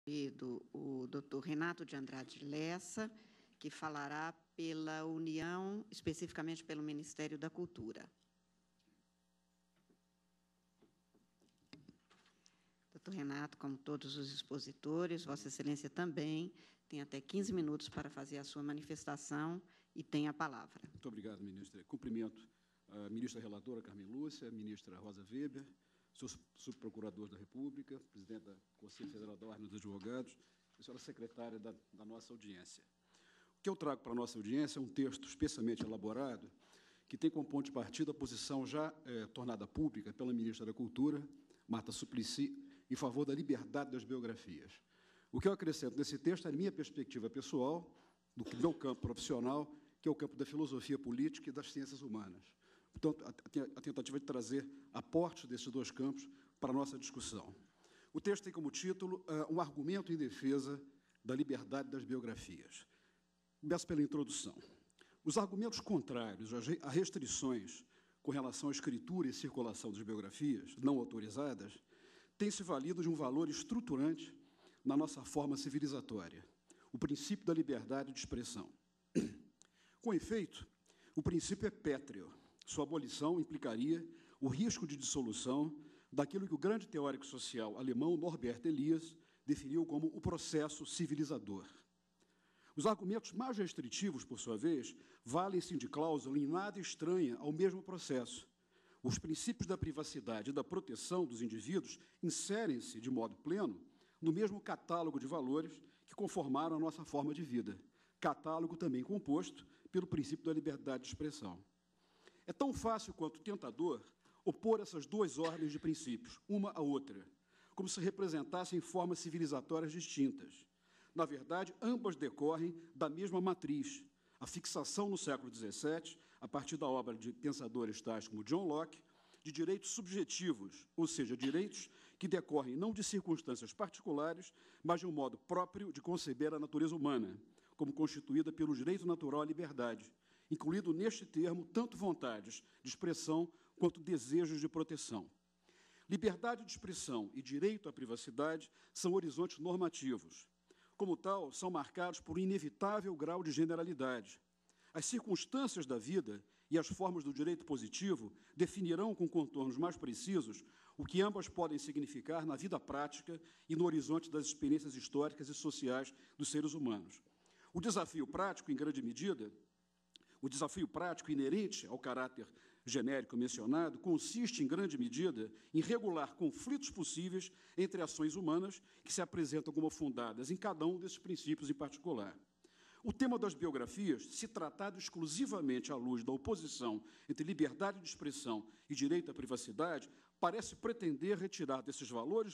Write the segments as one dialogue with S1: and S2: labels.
S1: O doutor Renato de Andrade Lessa, que falará pela União, especificamente pelo Ministério da Cultura. Doutor Renato, como todos os expositores, Vossa Excelência também tem até 15 minutos para fazer a sua manifestação e tem a palavra.
S2: Muito obrigado, ministra. Cumprimento a ministra relatora Carmen Lúcia, a ministra Rosa Weber, senhor subprocurador da República, presidente do Conselho Federal da Ordem dos Advogados, a senhora secretária da nossa audiência. O que eu trago para a nossa audiência é um texto especialmente elaborado, que tem como ponto de partida a posição já tornada pública pela ministra da Cultura, Marta Suplicy, em favor da liberdade das biografias. O que eu acrescento nesse texto é a minha perspectiva pessoal, do meu campo profissional, que é o campo da filosofia política e das ciências humanas. Portanto, a tentativa de trazer aportes desses dois campos para a nossa discussão. O texto tem como título um argumento em defesa da liberdade das biografias. Começo pela introdução. Os argumentos contrários a restrições com relação à escritura e circulação das biografias não autorizadas têm se valido de um valor estruturante na nossa forma civilizatória, o princípio da liberdade de expressão. Com efeito, o princípio é pétreo. Sua abolição implicaria o risco de dissolução daquilo que o grande teórico social alemão Norbert Elias definiu como o processo civilizador. Os argumentos mais restritivos, por sua vez, valem-se de cláusula em nada estranha ao mesmo processo. Os princípios da privacidade e da proteção dos indivíduos inserem-se de modo pleno no mesmo catálogo de valores que conformaram a nossa forma de vida, catálogo também composto pelo princípio da liberdade de expressão. É tão fácil quanto tentador opor essas duas ordens de princípios, uma à outra, como se representassem formas civilizatórias distintas. Na verdade, ambas decorrem da mesma matriz, a fixação no século XVII, a partir da obra de pensadores tais como John Locke, de direitos subjetivos, ou seja, direitos que decorrem não de circunstâncias particulares, mas de um modo próprio de conceber a natureza humana, como constituída pelo direito natural à liberdade, incluído neste termo tanto vontades de expressão quanto desejos de proteção. Liberdade de expressão e direito à privacidade são horizontes normativos. Como tal, são marcados por um inevitável grau de generalidade. As circunstâncias da vida e as formas do direito positivo definirão com contornos mais precisos o que ambas podem significar na vida prática e no horizonte das experiências históricas e sociais dos seres humanos. O desafio prático, em grande medida, o desafio prático inerente ao caráter genérico mencionado consiste, em grande medida, em regular conflitos possíveis entre ações humanas que se apresentam como fundadas em cada um desses princípios em particular. O tema das biografias, se tratado exclusivamente à luz da oposição entre liberdade de expressão e direito à privacidade, parece pretender retirar desses valores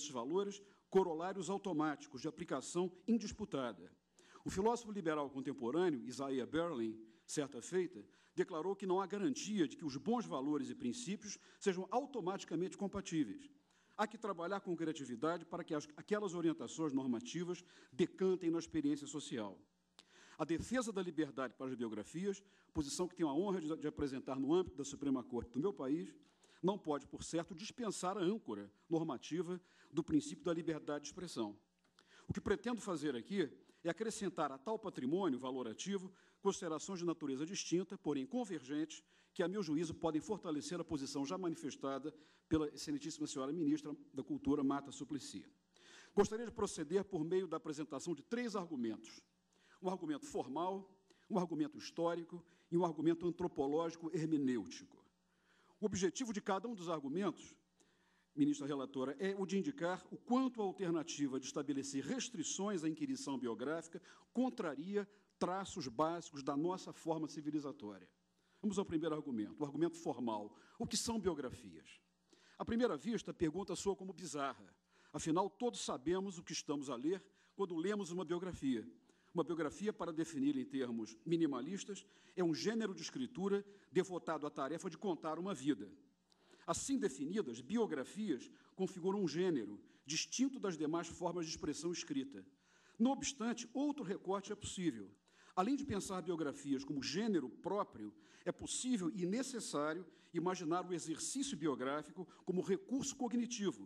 S2: corolários automáticos de aplicação indisputada. O filósofo liberal contemporâneo, Isaiah Berlin, certa feita, declarou que não há garantia de que os bons valores e princípios sejam automaticamente compatíveis. Há que trabalhar com criatividade para que aquelas orientações normativas decantem na experiência social. A defesa da liberdade para as biografias, posição que tenho a honra de apresentar no âmbito da Suprema Corte do meu país, não pode, por certo, dispensar a âncora normativa do princípio da liberdade de expressão. O que pretendo fazer aqui é acrescentar a tal patrimônio valorativo considerações de natureza distinta, porém convergentes, que, a meu juízo, podem fortalecer a posição já manifestada pela excelentíssima senhora ministra da Cultura, Marta Suplicy. Gostaria de proceder por meio da apresentação de 3 argumentos. Um argumento formal, um argumento histórico e um argumento antropológico hermenêutico. O objetivo de cada um dos argumentos, ministra relatora, é o de indicar o quanto a alternativa de estabelecer restrições à inquirição biográfica contraria traços básicos da nossa forma civilizatória. Vamos ao primeiro argumento, o argumento formal. O que são biografias? À primeira vista, a pergunta soa como bizarra. Afinal, todos sabemos o que estamos a ler quando lemos uma biografia. Uma biografia, para definir em termos minimalistas, é um gênero de escritura devotado à tarefa de contar uma vida. Assim definidas, biografias configuram um gênero, distinto das demais formas de expressão escrita. Não obstante, outro recorte é possível. Além de pensar biografias como gênero próprio, é possível e necessário imaginar o exercício biográfico como recurso cognitivo,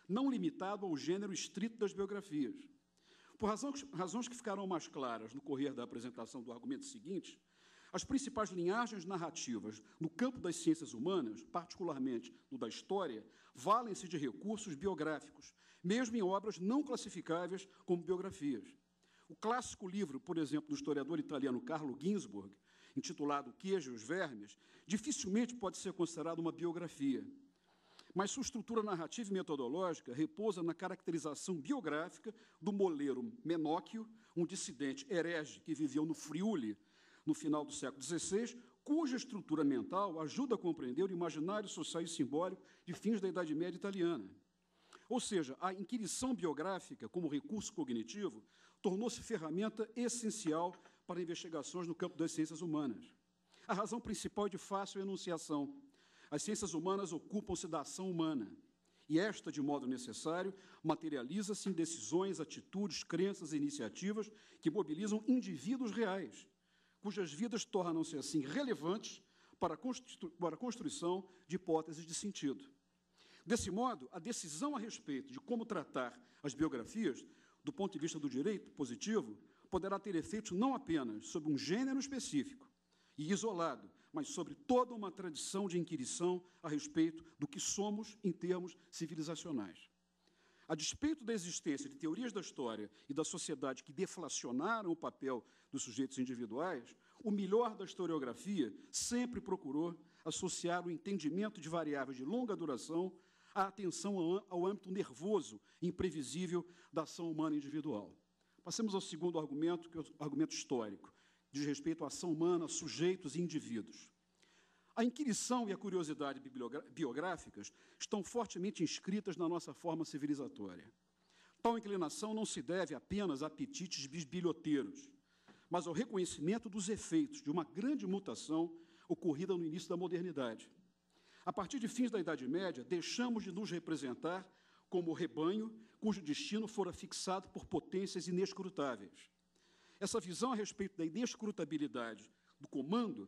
S2: não limitado ao gênero estrito das biografias. Por razões que ficarão mais claras no correr da apresentação do argumento seguinte, as principais linhagens narrativas no campo das ciências humanas, particularmente no da história, valem-se de recursos biográficos, mesmo em obras não classificáveis como biografias. O clássico livro, por exemplo, do historiador italiano Carlo Ginzburg, intitulado O Queijo e os Vermes, dificilmente pode ser considerado uma biografia, mas sua estrutura narrativa e metodológica repousa na caracterização biográfica do moleiro Menóquio, um dissidente herege que viveu no Friuli no final do século XVI, cuja estrutura mental ajuda a compreender o imaginário social e simbólico de fins da Idade Média italiana. Ou seja, a inquirição biográfica, como recurso cognitivo, tornou-se ferramenta essencial para investigações no campo das ciências humanas. A razão principal é de fácil enunciação. As ciências humanas ocupam-se da ação humana, e esta, de modo necessário, materializa-se em decisões, atitudes, crenças e iniciativas que mobilizam indivíduos reais, cujas vidas tornam-se, assim, relevantes para a construção de hipóteses de sentido. Desse modo, a decisão a respeito de como tratar as biografias, do ponto de vista do direito positivo, poderá ter efeitos não apenas sobre um gênero específico e isolado, mas sobre toda uma tradição de inquirição a respeito do que somos em termos civilizacionais. A despeito da existência de teorias da história e da sociedade que deflacionaram o papel dos sujeitos individuais, o melhor da historiografia sempre procurou associar o entendimento de variáveis de longa duração à atenção ao âmbito nervoso e imprevisível da ação humana individual. Passemos ao segundo argumento, que é o argumento histórico, que diz respeito à ação humana, sujeitos e indivíduos. A inquirição e a curiosidade biográficas estão fortemente inscritas na nossa forma civilizatória. Tal inclinação não se deve apenas a apetites bisbilhoteiros, mas ao reconhecimento dos efeitos de uma grande mutação ocorrida no início da modernidade. A partir de fins da Idade Média, deixamos de nos representar como rebanho cujo destino fora fixado por potências inescrutáveis. Essa visão a respeito da inescrutabilidade do comando,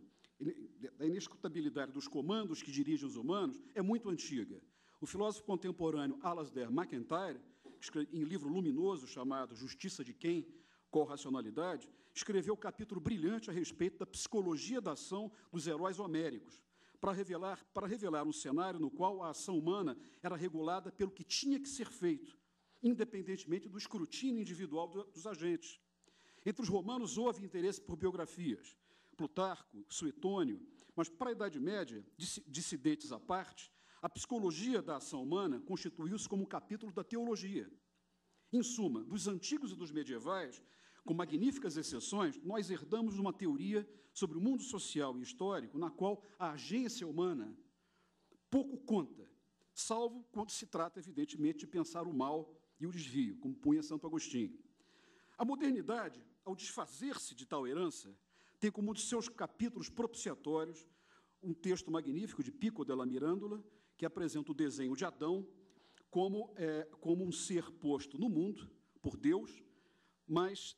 S2: da inescrutabilidade dos comandos que dirigem os humanos, é muito antiga. O filósofo contemporâneo Alasdair MacIntyre, em livro luminoso chamado Justiça de Quem? Qual racionalidade?, escreveu um capítulo brilhante a respeito da psicologia da ação dos heróis homéricos, para revelar um cenário no qual a ação humana era regulada pelo que tinha que ser feito, independentemente do escrutínio individual dos agentes. Entre os romanos houve interesse por biografias, Plutarco, Suetônio, mas para a Idade Média, dissidentes à parte, a psicologia da ação humana constituiu-se como um capítulo da teologia. Em suma, dos antigos e dos medievais, com magníficas exceções, nós herdamos uma teoria sobre o mundo social e histórico na qual a agência humana pouco conta, salvo quando se trata, evidentemente, de pensar o mal e o desvio, como punha Santo Agostinho. A modernidade, ao desfazer-se de tal herança, tem como um de seus capítulos propiciatórios um texto magnífico de Pico della Mirandola, que apresenta o desenho de Adão como um ser posto no mundo por Deus, mas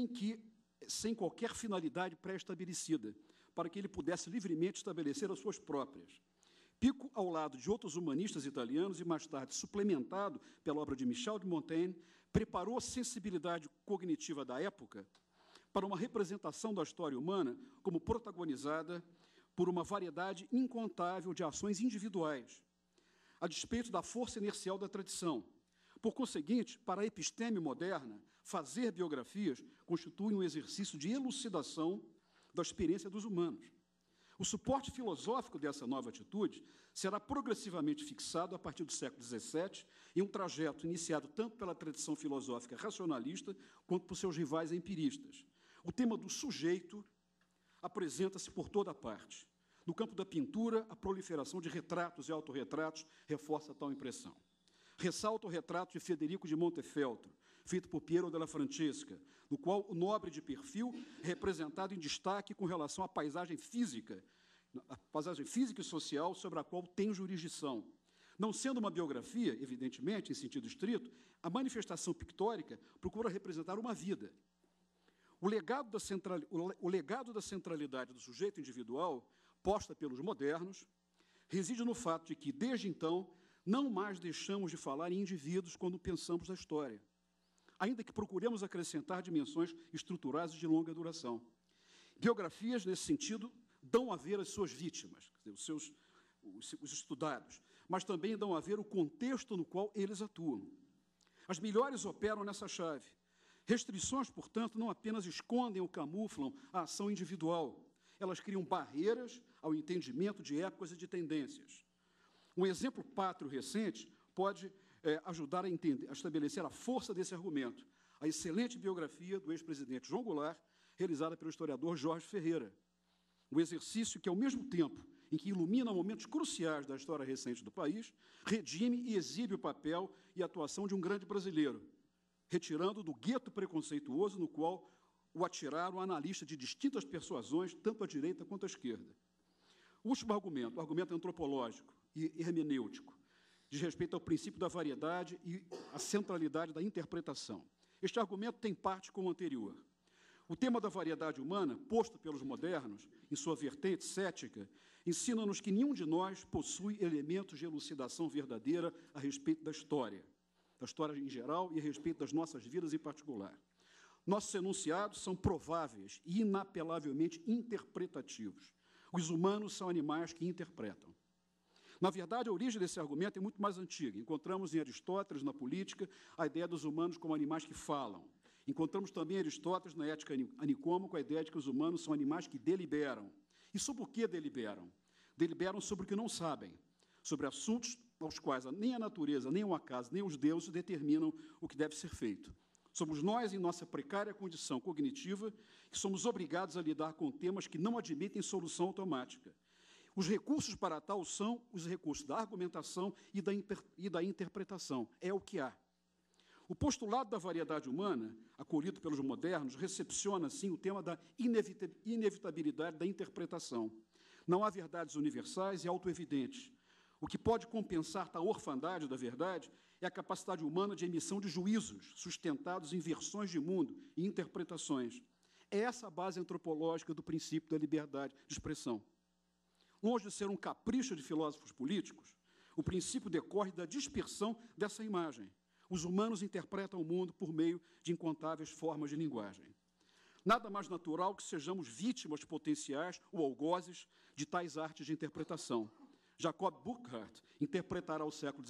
S2: sem qualquer finalidade pré-estabelecida, para que ele pudesse livremente estabelecer as suas próprias. Pico, ao lado de outros humanistas italianos e mais tarde suplementado pela obra de Michel de Montaigne, preparou a sensibilidade cognitiva da época para uma representação da história humana como protagonizada por uma variedade incontável de ações individuais, a despeito da força inercial da tradição. Por conseguinte, para a episteme moderna, fazer biografias constitui um exercício de elucidação da experiência dos humanos. O suporte filosófico dessa nova atitude será progressivamente fixado a partir do século XVII em um trajeto iniciado tanto pela tradição filosófica racionalista quanto por seus rivais empiristas. O tema do sujeito apresenta-se por toda parte. No campo da pintura, a proliferação de retratos e autorretratos reforça tal impressão. Ressalta o retrato de Federico de Montefeltro, feito por Piero della Francesca, no qual o nobre de perfil é representado em destaque com relação à paisagem física e social sobre a qual tem jurisdição. Não sendo uma biografia, evidentemente, em sentido estrito, a manifestação pictórica procura representar uma vida. O legado da centralidade do sujeito individual, posta pelos modernos, reside no fato de que, desde então, não mais deixamos de falar em indivíduos quando pensamos na história, ainda que procuremos acrescentar dimensões estruturais de longa duração. Biografias, nesse sentido, dão a ver as suas vítimas, os estudados, mas também dão a ver o contexto no qual eles atuam. As melhores operam nessa chave. Restrições, portanto, não apenas escondem ou camuflam a ação individual, elas criam barreiras ao entendimento de épocas e de tendências. Um exemplo pátrio recente pode ajudar a estabelecer a força desse argumento. A excelente biografia do ex-presidente João Goulart, realizada pelo historiador Jorge Ferreira. Um exercício que, ao mesmo tempo em que ilumina momentos cruciais da história recente do país, redime e exibe o papel e a atuação de um grande brasileiro, retirando do gueto preconceituoso no qual o atiraram analistas de distintas persuasões, tanto à direita quanto à esquerda. O último argumento, o argumento antropológico e hermenêutico, diz respeito ao princípio da variedade e à centralidade da interpretação. Este argumento tem parte com o anterior. O tema da variedade humana, posto pelos modernos, em sua vertente cética, ensina-nos que nenhum de nós possui elementos de elucidação verdadeira a respeito da história em geral e a respeito das nossas vidas em particular. Nossos enunciados são prováveis e inapelavelmente interpretativos. Os humanos são animais que interpretam. Na verdade, a origem desse argumento é muito mais antiga. Encontramos em Aristóteles, na política, a ideia dos humanos como animais que falam. Encontramos também em Aristóteles, na Ética a Nicômaco, a ideia de que os humanos são animais que deliberam. E sobre o que deliberam? Deliberam sobre o que não sabem, sobre assuntos aos quais nem a natureza, nem o acaso, nem os deuses determinam o que deve ser feito. Somos nós, em nossa precária condição cognitiva, que somos obrigados a lidar com temas que não admitem solução automática. Os recursos para tal são os recursos da argumentação e da interpretação. É o que há. O postulado da variedade humana, acolhido pelos modernos, recepciona, assim, o tema da inevitabilidade da interpretação. Não há verdades universais e autoevidentes. O que pode compensar tal orfandade da verdade é a capacidade humana de emissão de juízos, sustentados em versões de mundo e interpretações. É essa a base antropológica do princípio da liberdade de expressão. Longe de ser um capricho de filósofos políticos, o princípio decorre da dispersão dessa imagem. Os humanos interpretam o mundo por meio de incontáveis formas de linguagem. Nada mais natural que sejamos vítimas potenciais ou algozes de tais artes de interpretação. Jacob Burckhardt interpretará no século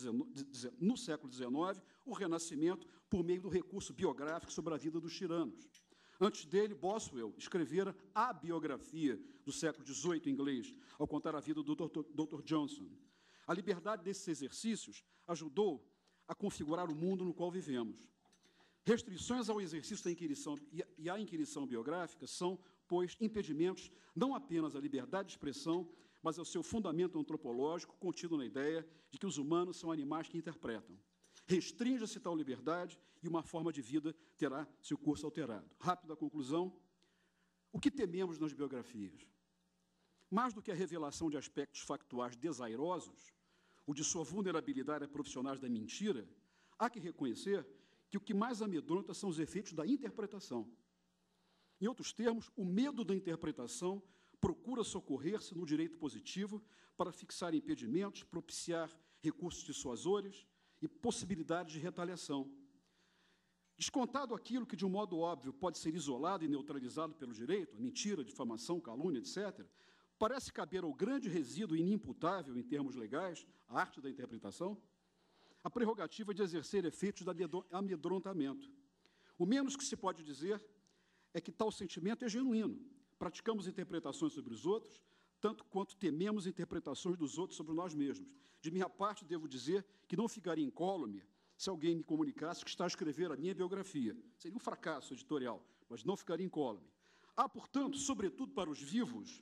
S2: XIX o Renascimento por meio do recurso biográfico sobre a vida dos tiranos. Antes dele, Boswell escrevera a biografia do século XVIII inglês, ao contar a vida do Dr. Johnson. A liberdade desses exercícios ajudou a configurar o mundo no qual vivemos. Restrições ao exercício da inquirição e à inquirição biográfica são, pois, impedimentos não apenas à liberdade de expressão, mas ao seu fundamento antropológico contido na ideia de que os humanos são animais que interpretam. Restringe-se tal liberdade e uma forma de vida terá seu curso alterado. Rápida conclusão. O que tememos nas biografias? Mais do que a revelação de aspectos factuais desairosos, ou de sua vulnerabilidade a profissionais da mentira, há que reconhecer que o que mais amedronta são os efeitos da interpretação. Em outros termos, o medo da interpretação procura socorrer-se no direito positivo para fixar impedimentos, propiciar recursos dissuasores e possibilidades de retaliação. Descontado aquilo que, de um modo óbvio, pode ser isolado e neutralizado pelo direito, a mentira, a difamação, calúnia, etc., parece caber ao grande resíduo inimputável, em termos legais, a arte da interpretação, a prerrogativa de exercer efeitos de amedrontamento. O menos que se pode dizer é que tal sentimento é genuíno. Praticamos interpretações sobre os outros, tanto quanto tememos interpretações dos outros sobre nós mesmos. De minha parte, devo dizer que não ficaria incólume se alguém me comunicasse que está a escrever a minha biografia. Seria um fracasso editorial, mas não ficaria incólume. Há, portanto, sobretudo para os vivos,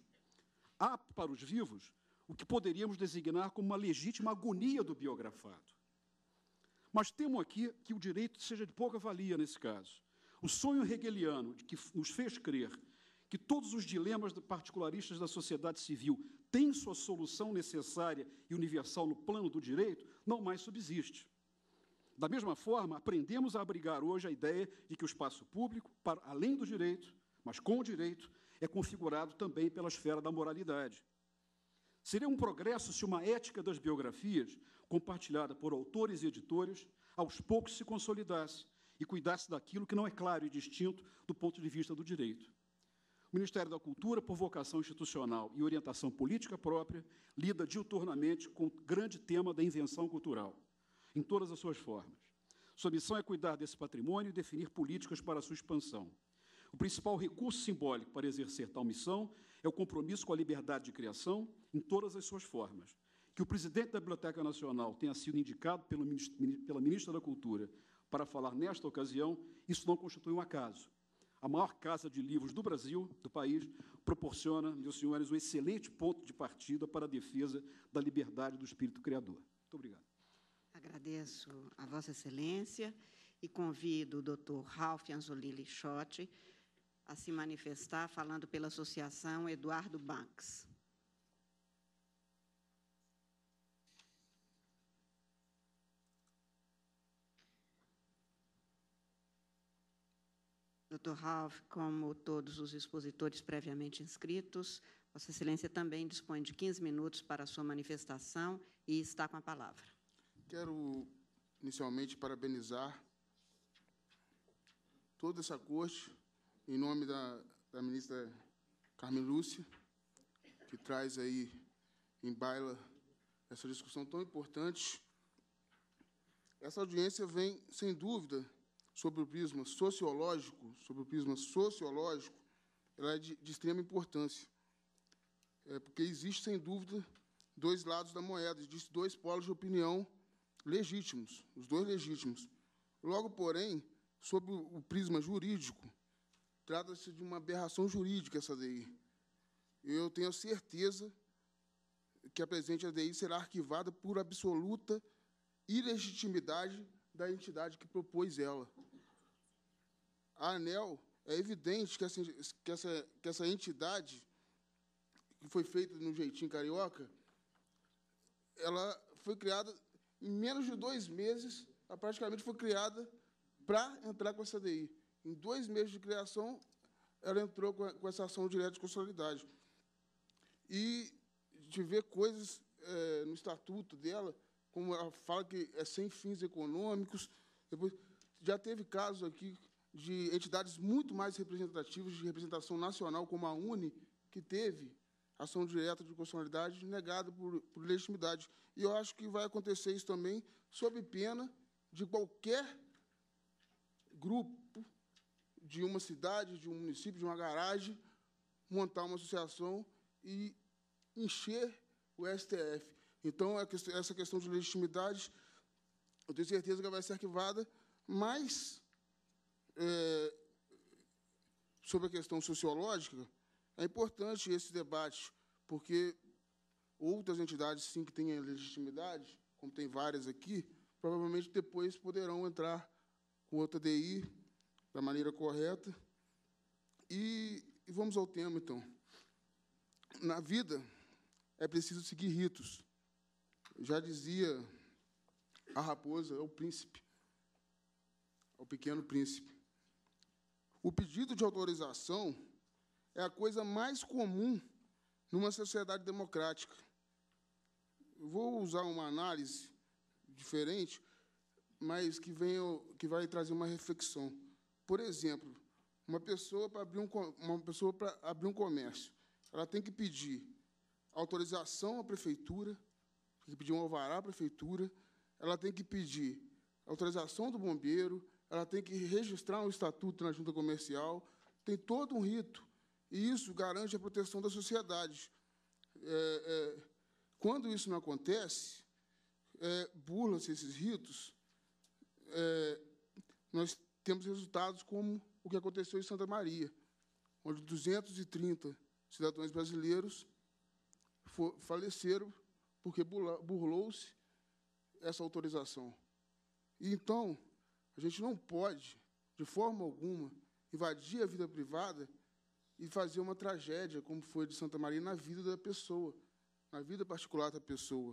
S2: o que poderíamos designar como uma legítima agonia do biografado. Mas temo aqui que o direito seja de pouca valia nesse caso. O sonho hegeliano de que nos fez crer que todos os dilemas particularistas da sociedade civil têm sua solução necessária e universal no plano do direito, não mais subsiste. Da mesma forma, aprendemos a abrigar hoje a ideia de que o espaço público, para além do direito, mas com o direito, é configurado também pela esfera da moralidade. Seria um progresso se uma ética das biografias compartilhada por autores e editores, aos poucos se consolidasse e cuidasse daquilo que não é claro e distinto do ponto de vista do direito. O Ministério da Cultura, por vocação institucional e orientação política própria, lida diuturnamente com o grande tema da invenção cultural, em todas as suas formas. Sua missão é cuidar desse patrimônio e definir políticas para a sua expansão. O principal recurso simbólico para exercer tal missão é o compromisso com a liberdade de criação em todas as suas formas. Que o presidente da Biblioteca Nacional tenha sido indicado pela ministra da Cultura para falar nesta ocasião, isso não constitui um acaso. A maior casa de livros do Brasil, do país, proporciona, meus senhores, um excelente ponto de partida para a defesa da liberdade do espírito criador. Muito obrigado.
S1: Agradeço a Vossa Excelência e convido o doutor Ralph Anzolini Lixotti a se manifestar, falando pela Associação Eduardo Banks. Dr. Ralph, como todos os expositores previamente inscritos, Vossa Excelência também dispõe de 15 minutos para a sua manifestação e está com a palavra.
S3: Quero, inicialmente, parabenizar toda essa corte, em nome da ministra Carmen Lúcia, que traz aí em baila essa discussão tão importante. Essa audiência vem, sem dúvida, sobre o prisma sociológico, ela é de extrema importância, porque existe, sem dúvida, dois lados da moeda, existem dois polos de opinião legítimos, os dois legítimos. Logo, porém, sob o prisma jurídico, trata-se de uma aberração jurídica essa ADI. Eu tenho certeza que a presente ADI será arquivada por absoluta ilegitimidade da entidade que propôs ela. A ANEEL, é evidente que essa entidade, que foi feita no jeitinho carioca, ela foi criada em menos de 2 meses, ela praticamente foi criada para entrar com essa ADI. Em 2 meses de criação, ela entrou com essa ação direta de constitucionalidade. E de ver coisas no estatuto dela, como ela fala que é sem fins econômicos. Depois, já teve casos aqui de entidades muito mais representativas, de representação nacional, como a UNE, que teve ação direta de constitucionalidade negada por legitimidade. E eu acho que vai acontecer isso também, sob pena de qualquer grupo de uma cidade, de um município, de uma garagem, montar uma associação e encher o STF. Então, essa questão de legitimidade, eu tenho certeza que ela vai ser arquivada, mas, sobre a questão sociológica, é importante esse debate, porque outras entidades, sim, que têm legitimidade, como tem várias aqui, provavelmente depois poderão entrar com outra DI da maneira correta. E vamos ao tema, então. Na vida, é preciso seguir ritos. Já dizia a raposa, é o príncipe, é o pequeno príncipe. O pedido de autorização é a coisa mais comum numa sociedade democrática. Eu vou usar uma análise diferente, mas que vai trazer uma reflexão. Por exemplo, uma pessoa para abrir um comércio, ela tem que pedir autorização à prefeitura, tem que pedir um alvará à prefeitura, ela tem que pedir autorização do bombeiro, ela tem que registrar um estatuto na junta comercial, tem todo um rito, e isso garante a proteção da sociedade. Quando isso não acontece, burla-se esses ritos, nós temos resultados como o que aconteceu em Santa Maria, onde 230 cidadãos brasileiros faleceram porque burlou-se essa autorização. E, então, a gente não pode, de forma alguma, invadir a vida privada e fazer uma tragédia, como foi de Santa Maria, na vida da pessoa, na vida particular da pessoa.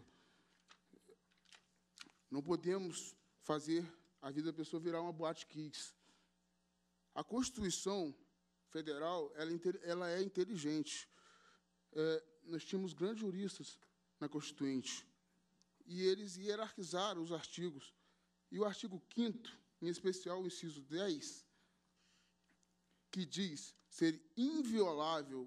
S3: Não podemos fazer a vida da pessoa virar uma boate kids. A Constituição Federal, ela é inteligente. Nós tínhamos grandes juristas na Constituinte. e eles hierarquizaram os artigos. E o artigo 5º, em especial o inciso 10, que diz ser inviolável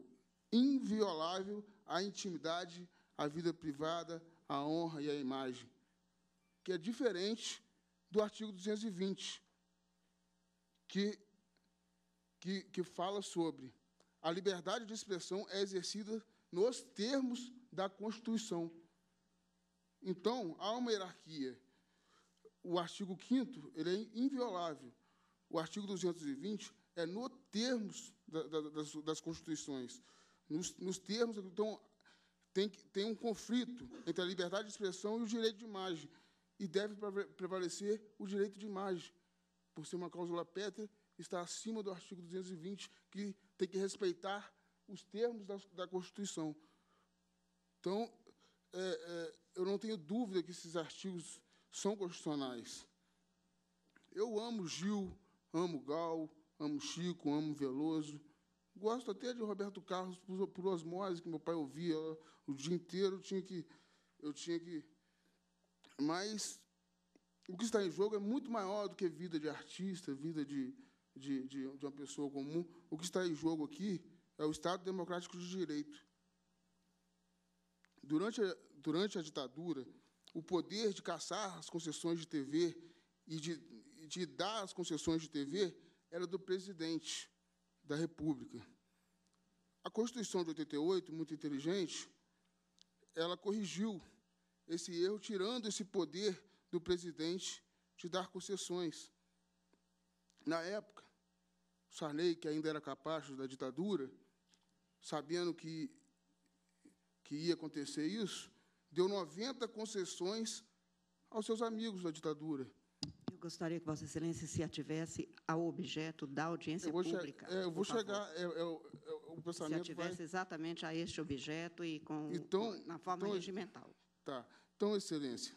S3: a intimidade, a vida privada, a honra e a imagem, que é diferente do artigo 220, que fala sobre a liberdade de expressão é exercida nos termos da Constituição. Então, há uma hierarquia. O artigo 5º ele é inviolável. O artigo 220 é no termos das Constituições. Nos termos, então, tem um conflito entre a liberdade de expressão e o direito de imagem, e deve prevalecer o direito de imagem, por ser uma cláusula pétrea, está acima do artigo 220, que tem que respeitar os termos da Constituição. Então, eu não tenho dúvida que esses artigos são constitucionais. Eu amo Gil, amo Gal, amo Chico, amo Veloso. Gosto até de Roberto Carlos por osmose, que meu pai ouvia o dia inteiro. Eu tinha que... Mas o que está em jogo é muito maior do que vida de artista, vida de uma pessoa comum. O que está em jogo aqui é o Estado Democrático de Direito. Durante a ditadura, o poder de caçar as concessões de TV e de dar as concessões de TV era do presidente da República. A Constituição de 88, muito inteligente, ela corrigiu esse erro, tirando esse poder do presidente de dar concessões. Na época, Sarney, que ainda era capacho da ditadura, sabendo que ia acontecer isso, deu 90 concessões aos seus amigos da ditadura.
S1: Eu gostaria que Vossa Excelência se ativesse ao objeto da audiência pública.
S3: Eu vou chegar... o pensamento
S1: se ativesse exatamente a este objeto e na forma regimental.
S3: Tá. Então, Excelência,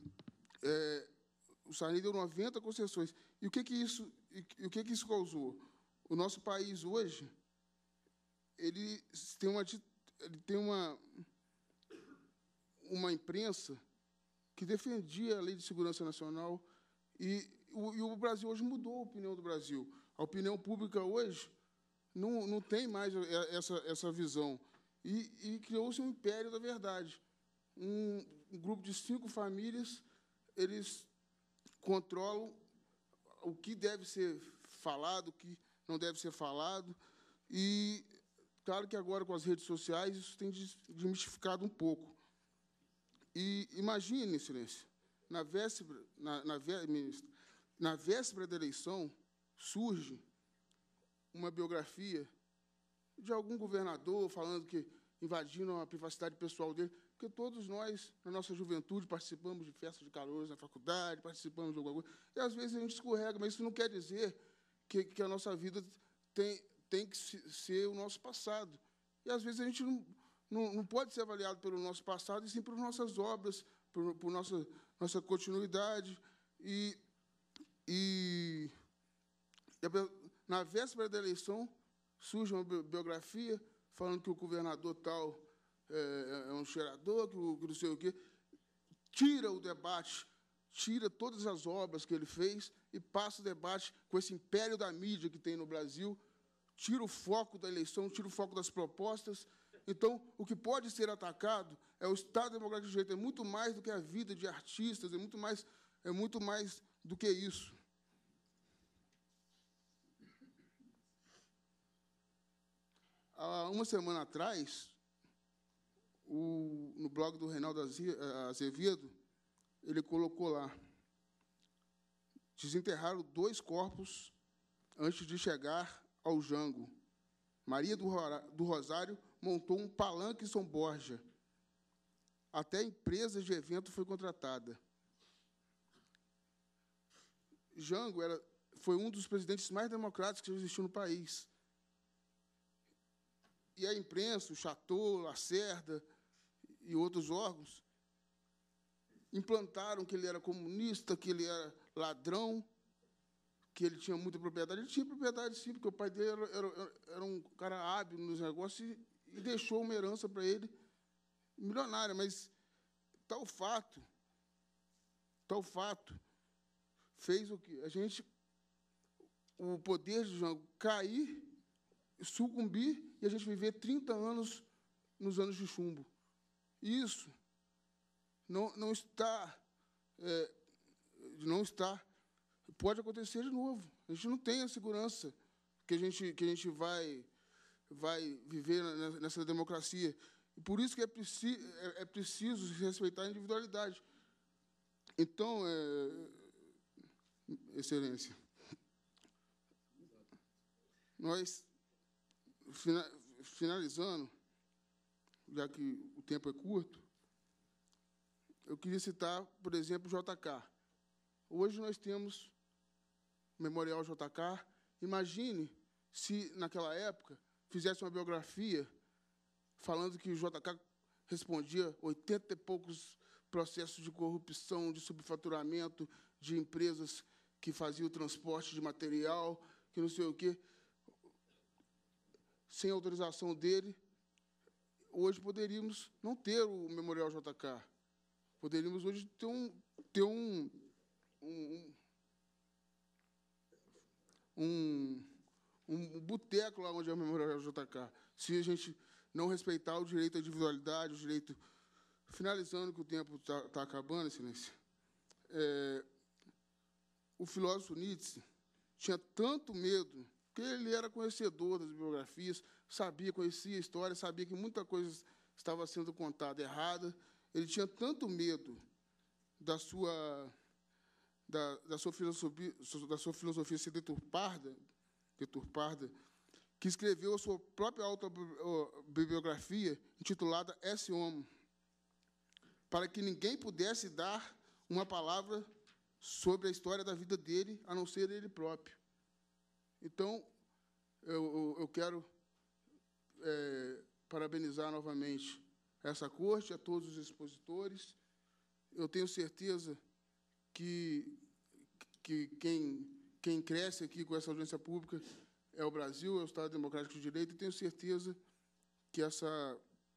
S3: o Sarney deu 90 concessões. E o que isso causou? O nosso país, hoje, ele tem uma imprensa que defendia a Lei de Segurança Nacional, e o Brasil hoje mudou a opinião do Brasil. A opinião pública hoje não tem mais essa visão. E criou-se um império da verdade. Um grupo de 5 famílias, eles controlam o que deve ser falado, o que não deve ser falado. E, claro que agora, com as redes sociais, isso tem desmistificado um pouco. E imagine, Excelência, na véspera da eleição, surge uma biografia de algum governador falando que invadiram a privacidade pessoal dele, porque todos nós, na nossa juventude, participamos de festas de calouros na faculdade, participamos de alguma coisa, e, às vezes, a gente escorrega, mas isso não quer dizer que a nossa vida tem que ser o nosso passado. E, às vezes, a gente não pode ser avaliado pelo nosso passado, e sim por nossas obras, por nossa continuidade. Na véspera da eleição, surge uma biografia falando que o governador tal é um cheirador, que não sei o quê. Tira o debate, tira todas as obras que ele fez e passa o debate com esse império da mídia que tem no Brasil, tira o foco da eleição, tira o foco das propostas. Então, o que pode ser atacado é o Estado Democrático de Direito, é muito mais do que a vida de artistas, é muito mais do que isso. Há uma semana atrás, no blog do Reinaldo Azevedo, ele colocou lá: desenterraram 2 corpos antes de chegar ao Jango. Maria do Rosário montou um palanque em São Borja. Até a empresa de evento foi contratada. Jango foi um dos presidentes mais democráticos que existiu no país. E a imprensa, o Chateau, Lacerda e outros órgãos implantaram que ele era comunista, que ele era ladrão, que ele tinha muita propriedade. Ele tinha propriedade, sim, porque o pai dele era um cara hábil nos negócios e deixou uma herança para ele milionária. Mas tal fato tal fato fez o poder de Jango cair, sucumbir, e a gente viver 30 anos nos anos de chumbo. Isso não está, pode acontecer de novo. A gente não tem a segurança que a gente vai viver nessa democracia. E por isso que é preciso respeitar a individualidade. Então, Excelência, nós, finalizando, já que o tempo é curto, eu queria citar, por exemplo, o JK. Hoje nós temos o Memorial JK. Imagine se, naquela época, fizesse uma biografia falando que o JK respondia 80 e poucos processos de corrupção, de subfaturamento, de empresas que faziam o transporte de material, que não sei o quê, sem autorização dele. Hoje poderíamos não ter o Memorial JK. Poderíamos hoje ter um boteco lá onde é o Memorial JK, se a gente não respeitar o direito à individualidade, o direito... Finalizando, que o tempo está acabando, Excelência, o filósofo Nietzsche tinha tanto medo, porque ele era conhecedor das biografias, conhecia a história, sabia que muita coisa estava sendo contada errada. Ele tinha tanto medo da sua filosofia ser deturpada, que escreveu a sua própria autobiografia, intitulada Esse Homo, para que ninguém pudesse dar uma palavra sobre a história da vida dele, a não ser ele próprio. Então, eu quero parabenizar novamente essa corte, a todos os expositores. Eu tenho certeza que quem cresce aqui com essa audiência pública é o Brasil, é o Estado Democrático de Direito, e tenho certeza que essa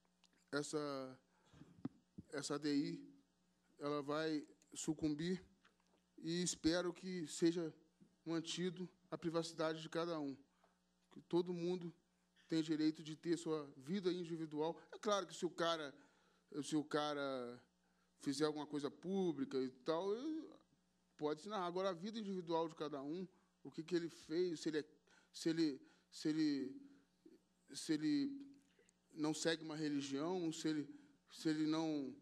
S3: ADI ela vai sucumbir, e espero que seja mantido a privacidade de cada um, que todo mundo tem direito de ter sua vida individual. É claro que se o cara fizer alguma coisa pública e tal, pode ensinar. Agora, a vida individual de cada um, o que ele fez, se ele não segue uma religião, se ele não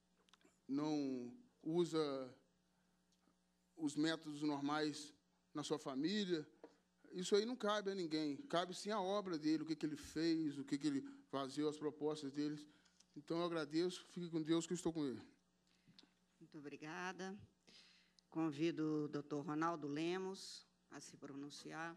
S3: usa os métodos normais na sua família, isso aí não cabe a ninguém. Cabe, sim, a obra dele, o que ele fez, o que ele fazia, as propostas deles. Então, eu agradeço. Fique com Deus, que eu estou com ele.
S1: Muito obrigada. Convido o doutor Ronaldo Lemos a se pronunciar.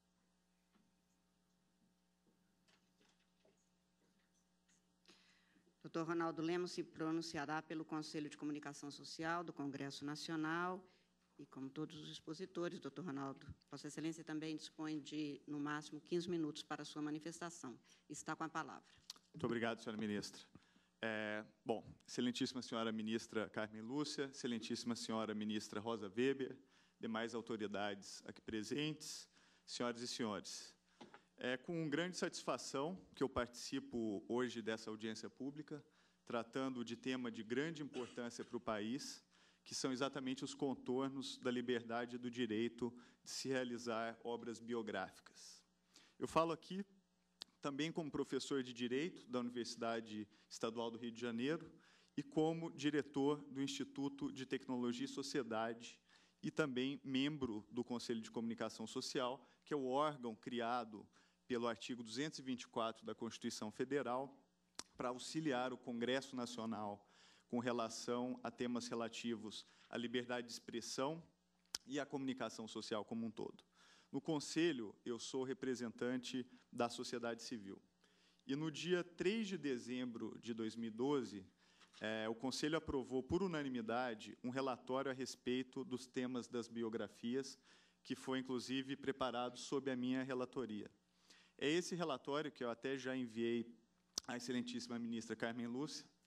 S1: Doutor Ronaldo Lemos se pronunciará pelo Conselho de Comunicação Social do Congresso Nacional e, como todos os expositores, doutor Ronaldo, Vossa Excelência também dispõe de, no máximo, 15 minutos para a sua manifestação. Está com a palavra.
S4: Muito obrigado, senhora ministra. Bom, excelentíssima senhora ministra Carmen Lúcia, excelentíssima senhora ministra Rosa Weber, demais autoridades aqui presentes, senhoras e senhores. É com grande satisfação que eu participo hoje dessa audiência pública, tratando de tema de grande importância para o país, que são exatamente os contornos da liberdade e do direito de se realizar obras biográficas. Eu falo aqui também como professor de Direito da Universidade Estadual do Rio de Janeiro e como diretor do Instituto de Tecnologia e Sociedade e também membro do Conselho de Comunicação Social, que é o órgão criado pelo artigo 224 da Constituição Federal para auxiliar o Congresso Nacional com relação a temas relativos à liberdade de expressão e à comunicação social como um todo. No Conselho, eu sou representante da sociedade civil. E no dia 3 de dezembro de 2012, o Conselho aprovou, por unanimidade, um relatório a respeito dos temas das biografias, que foi, inclusive, preparado sob a minha relatoria. É esse relatório que eu até já enviei à excelentíssima ministra Carmen Lúcia,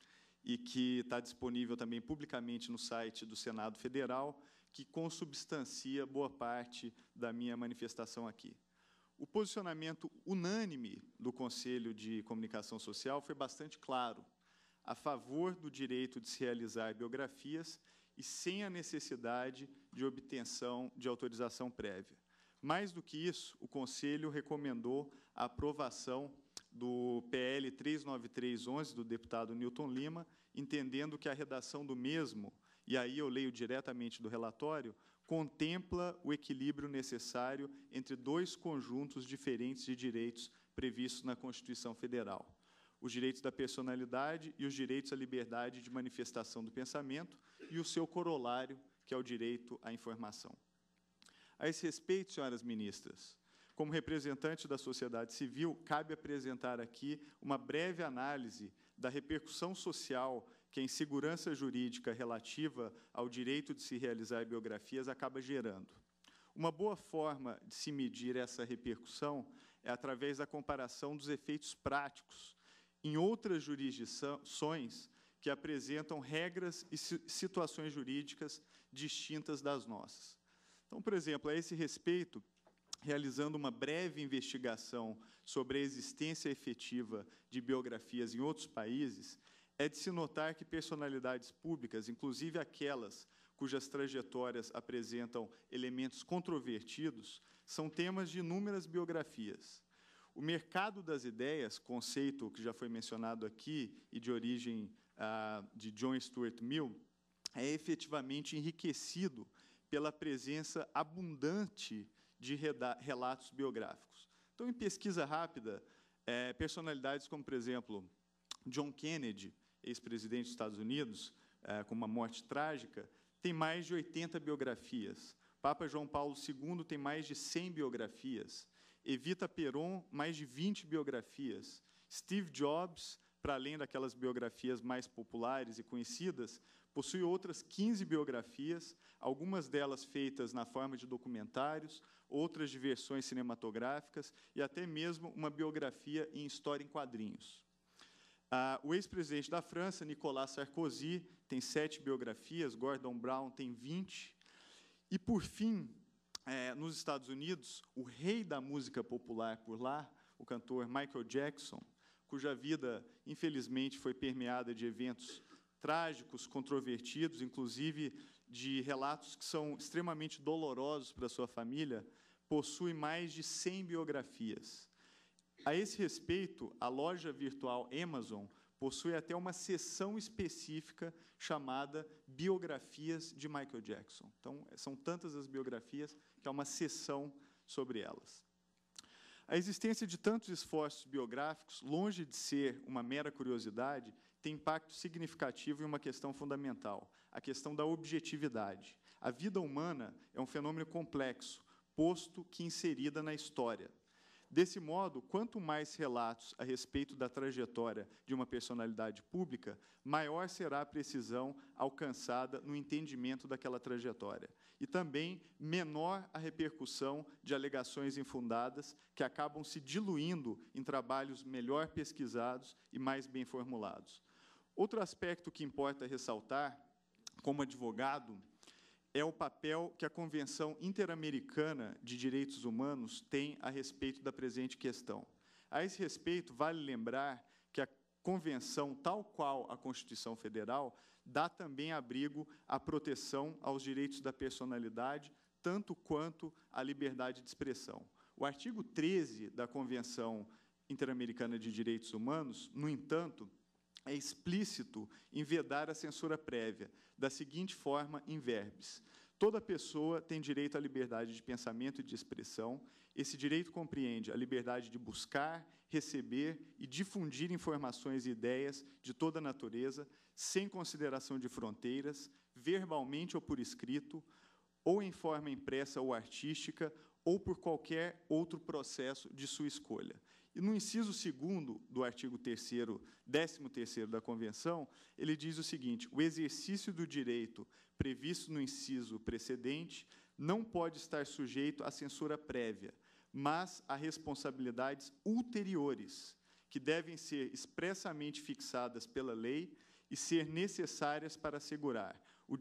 S4: e que está disponível também publicamente no site do Senado Federal, que consubstancia boa parte da minha manifestação aqui. O posicionamento unânime do Conselho de Comunicação Social foi bastante claro, a favor do direito de se realizar biografias e sem a necessidade de obtenção de autorização prévia. Mais do que isso, o Conselho recomendou a aprovação do PL 39311, do deputado Newton Lima, entendendo que a redação do mesmo, e aí eu leio diretamente do relatório, contempla o equilíbrio necessário entre dois conjuntos diferentes de direitos previstos na Constituição Federal: os direitos da personalidade e os direitos à liberdade de manifestação do pensamento, e o seu corolário, que é o direito à informação. A esse respeito, senhoras ministras, como representante da sociedade civil, cabe apresentar aqui uma breve análise da repercussão social que a insegurança jurídica relativa ao direito de se realizar biografias acaba gerando. Uma boa forma de se medir essa repercussão é através da comparação dos efeitos práticos em outras jurisdições que apresentam regras e situações jurídicas distintas das nossas. Então, por exemplo, a esse respeito, realizando uma breve investigação sobre a existência efetiva de biografias em outros países, é de se notar que personalidades públicas, inclusive aquelas cujas trajetórias apresentam elementos controvertidos, são temas de inúmeras biografias. O mercado das ideias, conceito que já foi mencionado aqui e de origem de John Stuart Mill, é efetivamente enriquecido pela presença abundante de relatos biográficos. Então, em pesquisa rápida, personalidades como, por exemplo, John Kennedy, ex-presidente dos Estados Unidos, com uma morte trágica, tem mais de 80 biografias. Papa João Paulo II tem mais de 100 biografias. Evita Peron, mais de 20 biografias. Steve Jobs, para além daquelas biografias mais populares e conhecidas, possui outras 15 biografias, algumas delas feitas na forma de documentários, outras de versões cinematográficas e até mesmo uma biografia em história em quadrinhos. O ex-presidente da França, Nicolas Sarkozy, tem 7 biografias, Gordon Brown tem 20. E, por fim, nos Estados Unidos, o rei da música popular por lá, o cantor Michael Jackson, cuja vida, infelizmente, foi permeada de eventos trágicos, controvertidos, inclusive de relatos que são extremamente dolorosos para a sua família, possui mais de 100 biografias. A esse respeito, a loja virtual Amazon possui até uma seção específica chamada Biografias de Michael Jackson. Então, são tantas as biografias que há uma seção sobre elas. A existência de tantos esforços biográficos, longe de ser uma mera curiosidade, tem impacto significativo em uma questão fundamental, a questão da objetividade. A vida humana é um fenômeno complexo, posto que inserida na história. Desse modo, quanto mais relatos a respeito da trajetória de uma personalidade pública, maior será a precisão alcançada no entendimento daquela trajetória. E também menor a repercussão de alegações infundadas que acabam se diluindo em trabalhos melhor pesquisados e mais bem formulados. Outro aspecto que importa ressaltar, como advogado, é o papel que a Convenção Interamericana de Direitos Humanos tem a respeito da presente questão. A esse respeito, vale lembrar que a Convenção, tal qual a Constituição Federal, dá também abrigo à proteção aos direitos da personalidade, tanto quanto à liberdade de expressão. O artigo 13 da Convenção Interamericana de Direitos Humanos, no entanto, é explícito em vedar a censura prévia, da seguinte forma, in verbis: toda pessoa tem direito à liberdade de pensamento e de expressão. Esse direito compreende a liberdade de buscar, receber e difundir informações e ideias de toda natureza, sem consideração de fronteiras, verbalmente ou por escrito, ou em forma impressa ou artística, ou por qualquer outro processo de sua escolha. E no inciso 2º do artigo 13º da Convenção, ele diz o seguinte: o exercício do direito previsto no inciso precedente não pode estar sujeito à censura prévia, mas a responsabilidades ulteriores, que devem ser expressamente fixadas pela lei e ser necessárias para assegurar o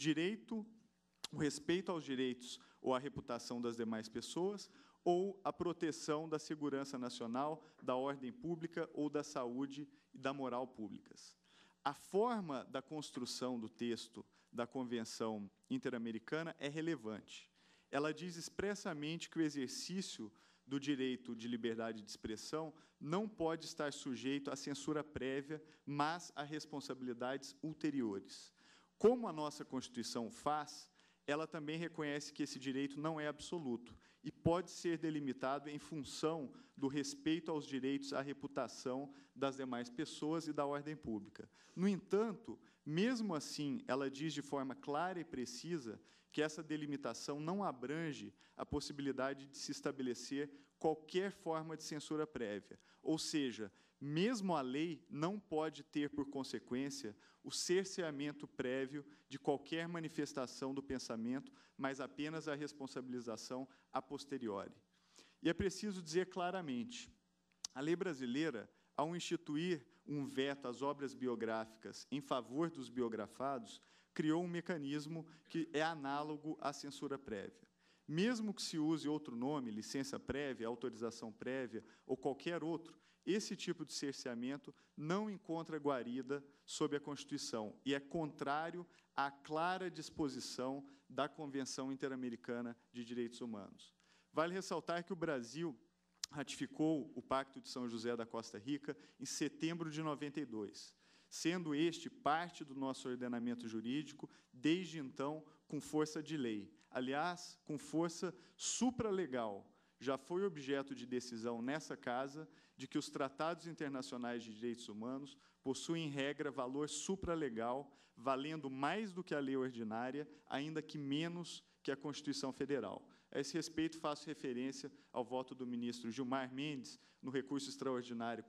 S4: respeito aos direitos ou à reputação das demais pessoas, ou a proteção da segurança nacional, da ordem pública ou da saúde e da moral públicas. A forma da construção do texto da Convenção Interamericana é relevante. Ela diz expressamente que o exercício do direito de liberdade de expressão não pode estar sujeito à censura prévia, mas a responsabilidades ulteriores. Como a nossa Constituição faz, ela também reconhece que esse direito não é absoluto e pode ser delimitado em função do respeito aos direitos à reputação das demais pessoas e da ordem pública. No entanto, mesmo assim, ela diz de forma clara e precisa que essa delimitação não abrange a possibilidade de se estabelecer qualquer forma de censura prévia, ou seja, mesmo a lei não pode ter por consequência o cerceamento prévio de qualquer manifestação do pensamento, mas apenas a responsabilização a posteriori. E é preciso dizer claramente, a lei brasileira, ao instituir um veto às obras biográficas em favor dos biografados, criou um mecanismo que é análogo à censura prévia. Mesmo que se use outro nome, licença prévia, autorização prévia ou qualquer outro, esse tipo de cerceamento não encontra guarida sob a Constituição e é contrário à clara disposição da Convenção Interamericana de Direitos Humanos. Vale ressaltar que o Brasil ratificou o Pacto de São José da Costa Rica em setembro de 92, sendo este parte do nosso ordenamento jurídico, desde então, com força de lei. Aliás, com força supralegal. Já foi objeto de decisão nessa Casa de que os tratados internacionais de direitos humanos possuem, em regra, valor supralegal, valendo mais do que a lei ordinária, ainda que menos que a Constituição Federal. A esse respeito, faço referência ao voto do ministro Gilmar Mendes, no recurso extraordinário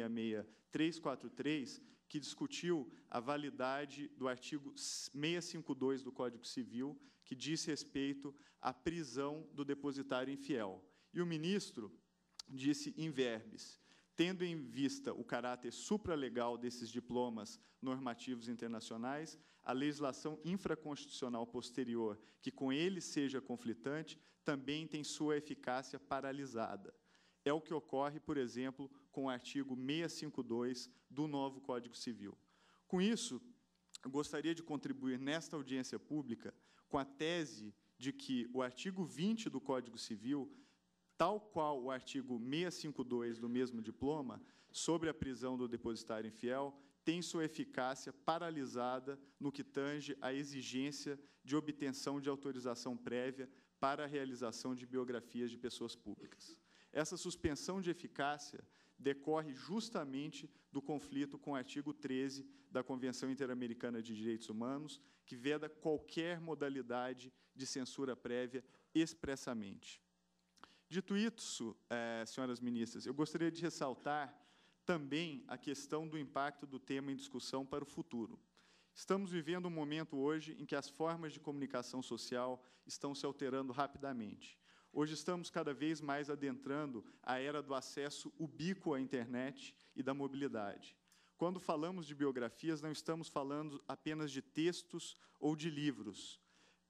S4: 466343, que discutiu a validade do artigo 652 do Código Civil, que diz respeito à prisão do depositário infiel. E o ministro disse in verbis, tendo em vista o caráter supralegal desses diplomas normativos internacionais, a legislação infraconstitucional posterior, que com ele seja conflitante, também tem sua eficácia paralisada. É o que ocorre, por exemplo, com o artigo 652 do novo Código Civil. Com isso, eu gostaria de contribuir nesta audiência pública com a tese de que o artigo 20 do Código Civil, tal qual o artigo 652 do mesmo diploma, sobre a prisão do depositário infiel, tem sua eficácia paralisada no que tange à exigência de obtenção de autorização prévia para a realização de biografias de pessoas públicas. Essa suspensão de eficácia decorre justamente do conflito com o artigo 13 da Convenção Interamericana de Direitos Humanos, que veda qualquer modalidade de censura prévia expressamente. Dito isso, senhoras ministras, eu gostaria de ressaltar também a questão do impacto do tema em discussão para o futuro. Estamos vivendo um momento hoje em que as formas de comunicação social estão se alterando rapidamente. Hoje estamos cada vez mais adentrando a era do acesso ubíquo à internet e da mobilidade. Quando falamos de biografias, não estamos falando apenas de textos ou de livros,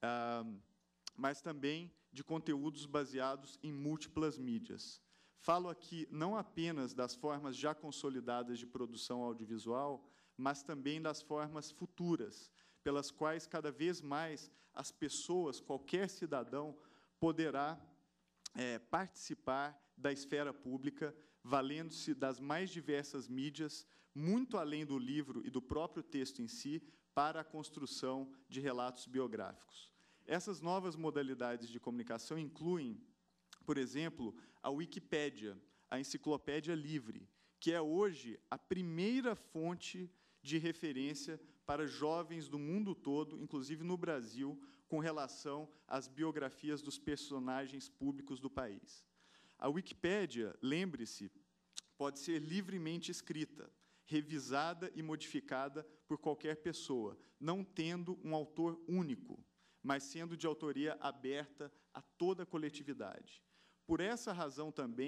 S4: mas também de conteúdos baseados em múltiplas mídias. Falo aqui não apenas das formas já consolidadas de produção audiovisual, mas também das formas futuras, pelas quais cada vez mais as pessoas, qualquer cidadão, poderá participar da esfera pública, valendo-se das mais diversas mídias, muito além do livro e do próprio texto em si, para a construção de relatos biográficos. Essas novas modalidades de comunicação incluem, por exemplo, a Wikipédia, a enciclopédia livre, que é hoje a primeira fonte de referência para jovens do mundo todo, inclusive no Brasil, com relação às biografias dos personagens públicos do país. A Wikipédia, lembre-se, pode ser livremente escrita, revisada e modificada por qualquer pessoa, não tendo um autor único, mas sendo de autoria aberta a toda a coletividade. Por essa razão também,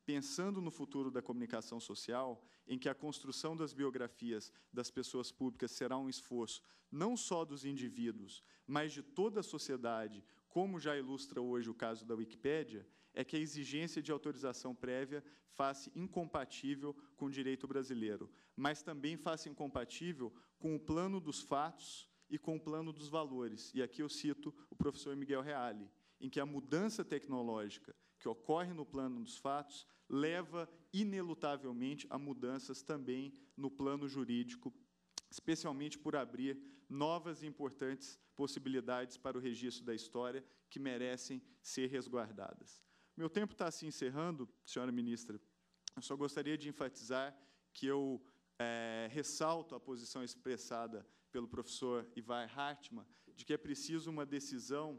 S4: pensando no futuro da comunicação social, em que a construção das biografias das pessoas públicas será um esforço não só dos indivíduos, mas de toda a sociedade, como já ilustra hoje o caso da Wikipédia, é que a exigência de autorização prévia faça incompatível com o direito brasileiro, mas também faça incompatível com o plano dos fatos e com o plano dos valores. E aqui eu cito o professor Miguel Reale, em que a mudança tecnológica que ocorre no plano dos fatos leva, inelutavelmente, a mudanças também no plano jurídico, especialmente por abrir novas e importantes possibilidades para o registro da história que merecem ser resguardadas. Meu tempo está se encerrando, senhora ministra. Eu só gostaria de enfatizar que eu ressalto a posição expressada pelo professor Ivar Hartmann de que é preciso uma decisão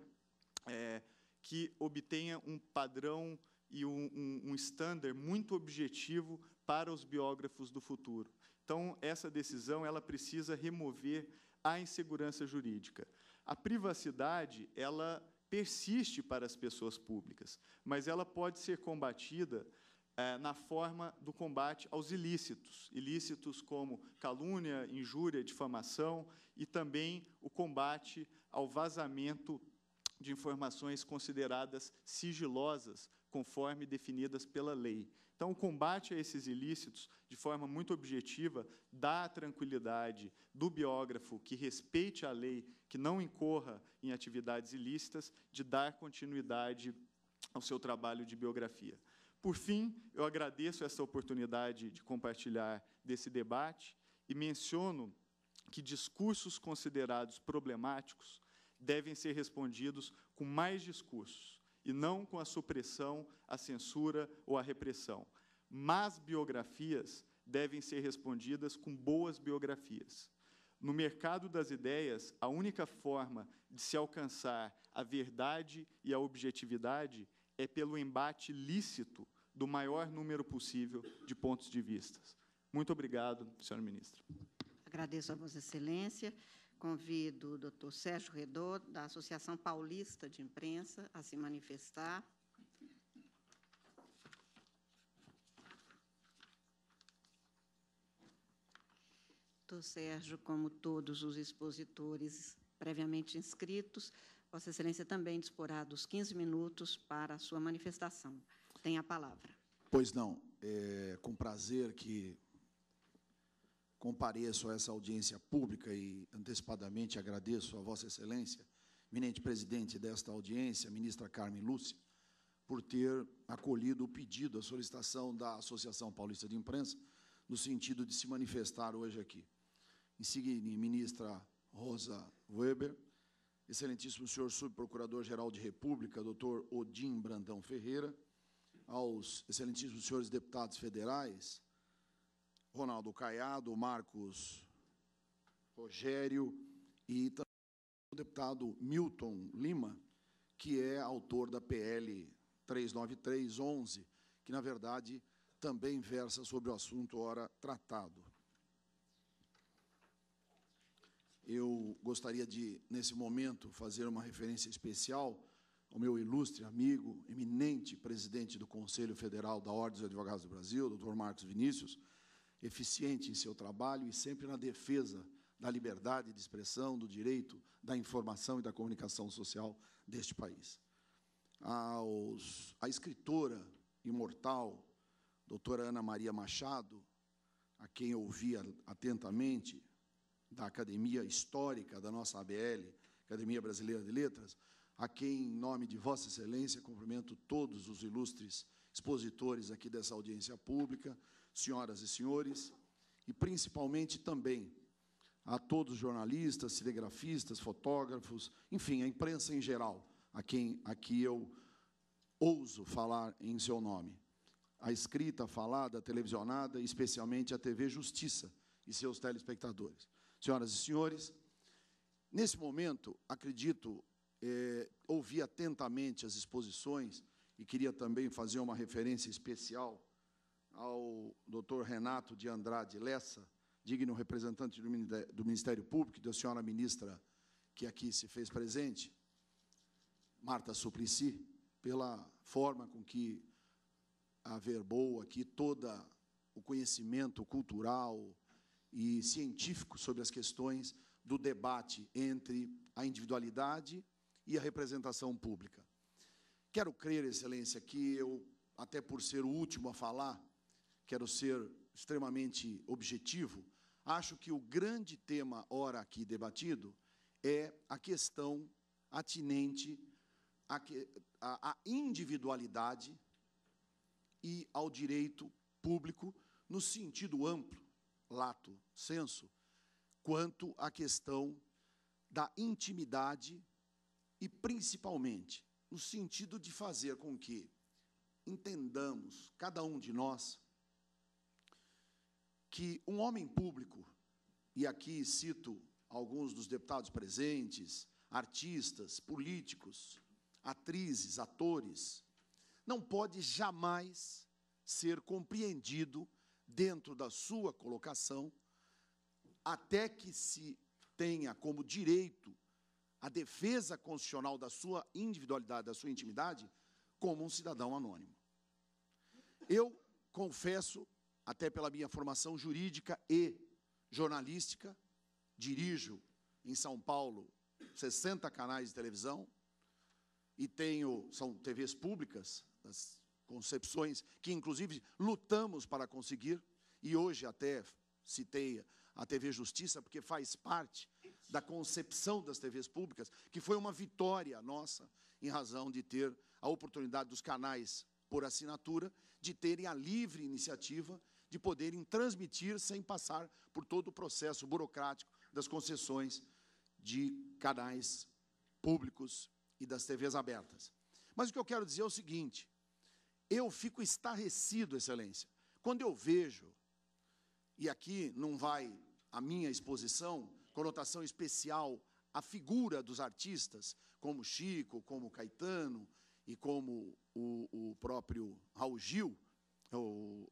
S4: que obtenha um padrão e um estándar muito objetivo para os biógrafos do futuro. Então, essa decisão ela precisa remover a insegurança jurídica. A privacidade ela persiste para as pessoas públicas, mas ela pode ser combatida na forma do combate aos ilícitos, ilícitos como calúnia, injúria, difamação, e também o combate ao vazamento de informações consideradas sigilosas, conforme definidas pela lei. Então, o combate a esses ilícitos, de forma muito objetiva, dá a tranquilidade do biógrafo que respeite a lei, que não incorra em atividades ilícitas, de dar continuidade ao seu trabalho de biografia. Por fim, eu agradeço essa oportunidade de compartilhar desse debate e menciono que discursos considerados problemáticos devem ser respondidos com mais discursos, e não com a supressão, a censura ou a repressão. Más biografias devem ser respondidas com boas biografias. No mercado das ideias, a única forma de se alcançar a verdade e a objetividade é pelo embate lícito do maior número possível de pontos de vista. Muito obrigado, senhora ministra.
S1: Agradeço a Vossa Excelência. Convido o doutor Sérgio Redor, da Associação Paulista de Imprensa, a se manifestar. Doutor Sérgio, como todos os expositores previamente inscritos, Vossa Excelência também disporá dos 15 minutos para a sua manifestação. Tem a palavra.
S5: Pois não, é com prazer que compareço a essa audiência pública e, antecipadamente, agradeço a Vossa Excelência, eminente presidente desta audiência, a ministra Carmen Lúcia, por ter acolhido o pedido, a solicitação da Associação Paulista de Imprensa, no sentido de se manifestar hoje aqui. Em seguida, ministra Rosa Weber, excelentíssimo senhor subprocurador-geral de República, doutor Odim Brandão Ferreira, aos excelentíssimos senhores deputados federais, Ronaldo Caiado, Marcos Rogério e também o deputado Milton Lima, que é autor da PL 393/11, que, na verdade, também versa sobre o assunto ora tratado. Eu gostaria de, nesse momento, fazer uma referência especial ao meu ilustre amigo, eminente presidente do Conselho Federal da Ordem dos Advogados do Brasil, doutor Marcos Vinícius, eficiente em seu trabalho e sempre na defesa da liberdade de expressão, do direito da informação e da comunicação social deste país. A escritora imortal, doutora Ana Maria Machado, a quem ouvia atentamente, da Academia Histórica da nossa ABL, Academia Brasileira de Letras, a quem, em nome de Vossa Excelência, cumprimento todos os ilustres expositores aqui dessa audiência pública, senhoras e senhores, e principalmente também a todos os jornalistas, cinegrafistas, fotógrafos, enfim, a imprensa em geral, a quem aqui eu ouso falar em seu nome. A escrita, a falada, a televisionada, e especialmente a TV Justiça e seus telespectadores. Senhoras e senhores, nesse momento, acredito, ouvi atentamente as exposições e queria também fazer uma referência especial ao doutor Renato de Andrade Lessa, digno representante do Ministério Público, e da senhora ministra que aqui se fez presente, Marta Suplicy, pela forma com que averbou aqui todo o conhecimento cultural e científico sobre as questões do debate entre a individualidade e a representação pública. Quero crer, Excelência, que eu, até por ser o último a falar, quero ser extremamente objetivo, acho que o grande tema, ora aqui debatido, é a questão atinente à individualidade e ao direito público, no sentido amplo, lato sensu, quanto à questão da intimidade e, principalmente, no sentido de fazer com que entendamos, cada um de nós, que um homem público, e aqui cito alguns dos deputados presentes, artistas, políticos, atrizes, atores, não pode jamais ser compreendido dentro da sua colocação, até que se tenha como direito a defesa constitucional da sua individualidade, da sua intimidade, como um cidadão anônimo. Eu confesso, até pela minha formação jurídica e jornalística, dirijo em São Paulo 60 canais de televisão e são TVs públicas, as concepções que, inclusive, lutamos para conseguir, e hoje até citei a TV Justiça, porque faz parte da concepção das TVs públicas, que foi uma vitória nossa, em razão de ter a oportunidade dos canais por assinatura, de terem a livre iniciativa de poderem transmitir sem passar por todo o processo burocrático das concessões de canais públicos e das TVs abertas. Mas o que eu quero dizer é o seguinte: eu fico estarrecido, Excelência, quando eu vejo, e aqui não vai a minha exposição, conotação especial à figura dos artistas, como Chico, como Caetano e como o próprio Raul Gil, o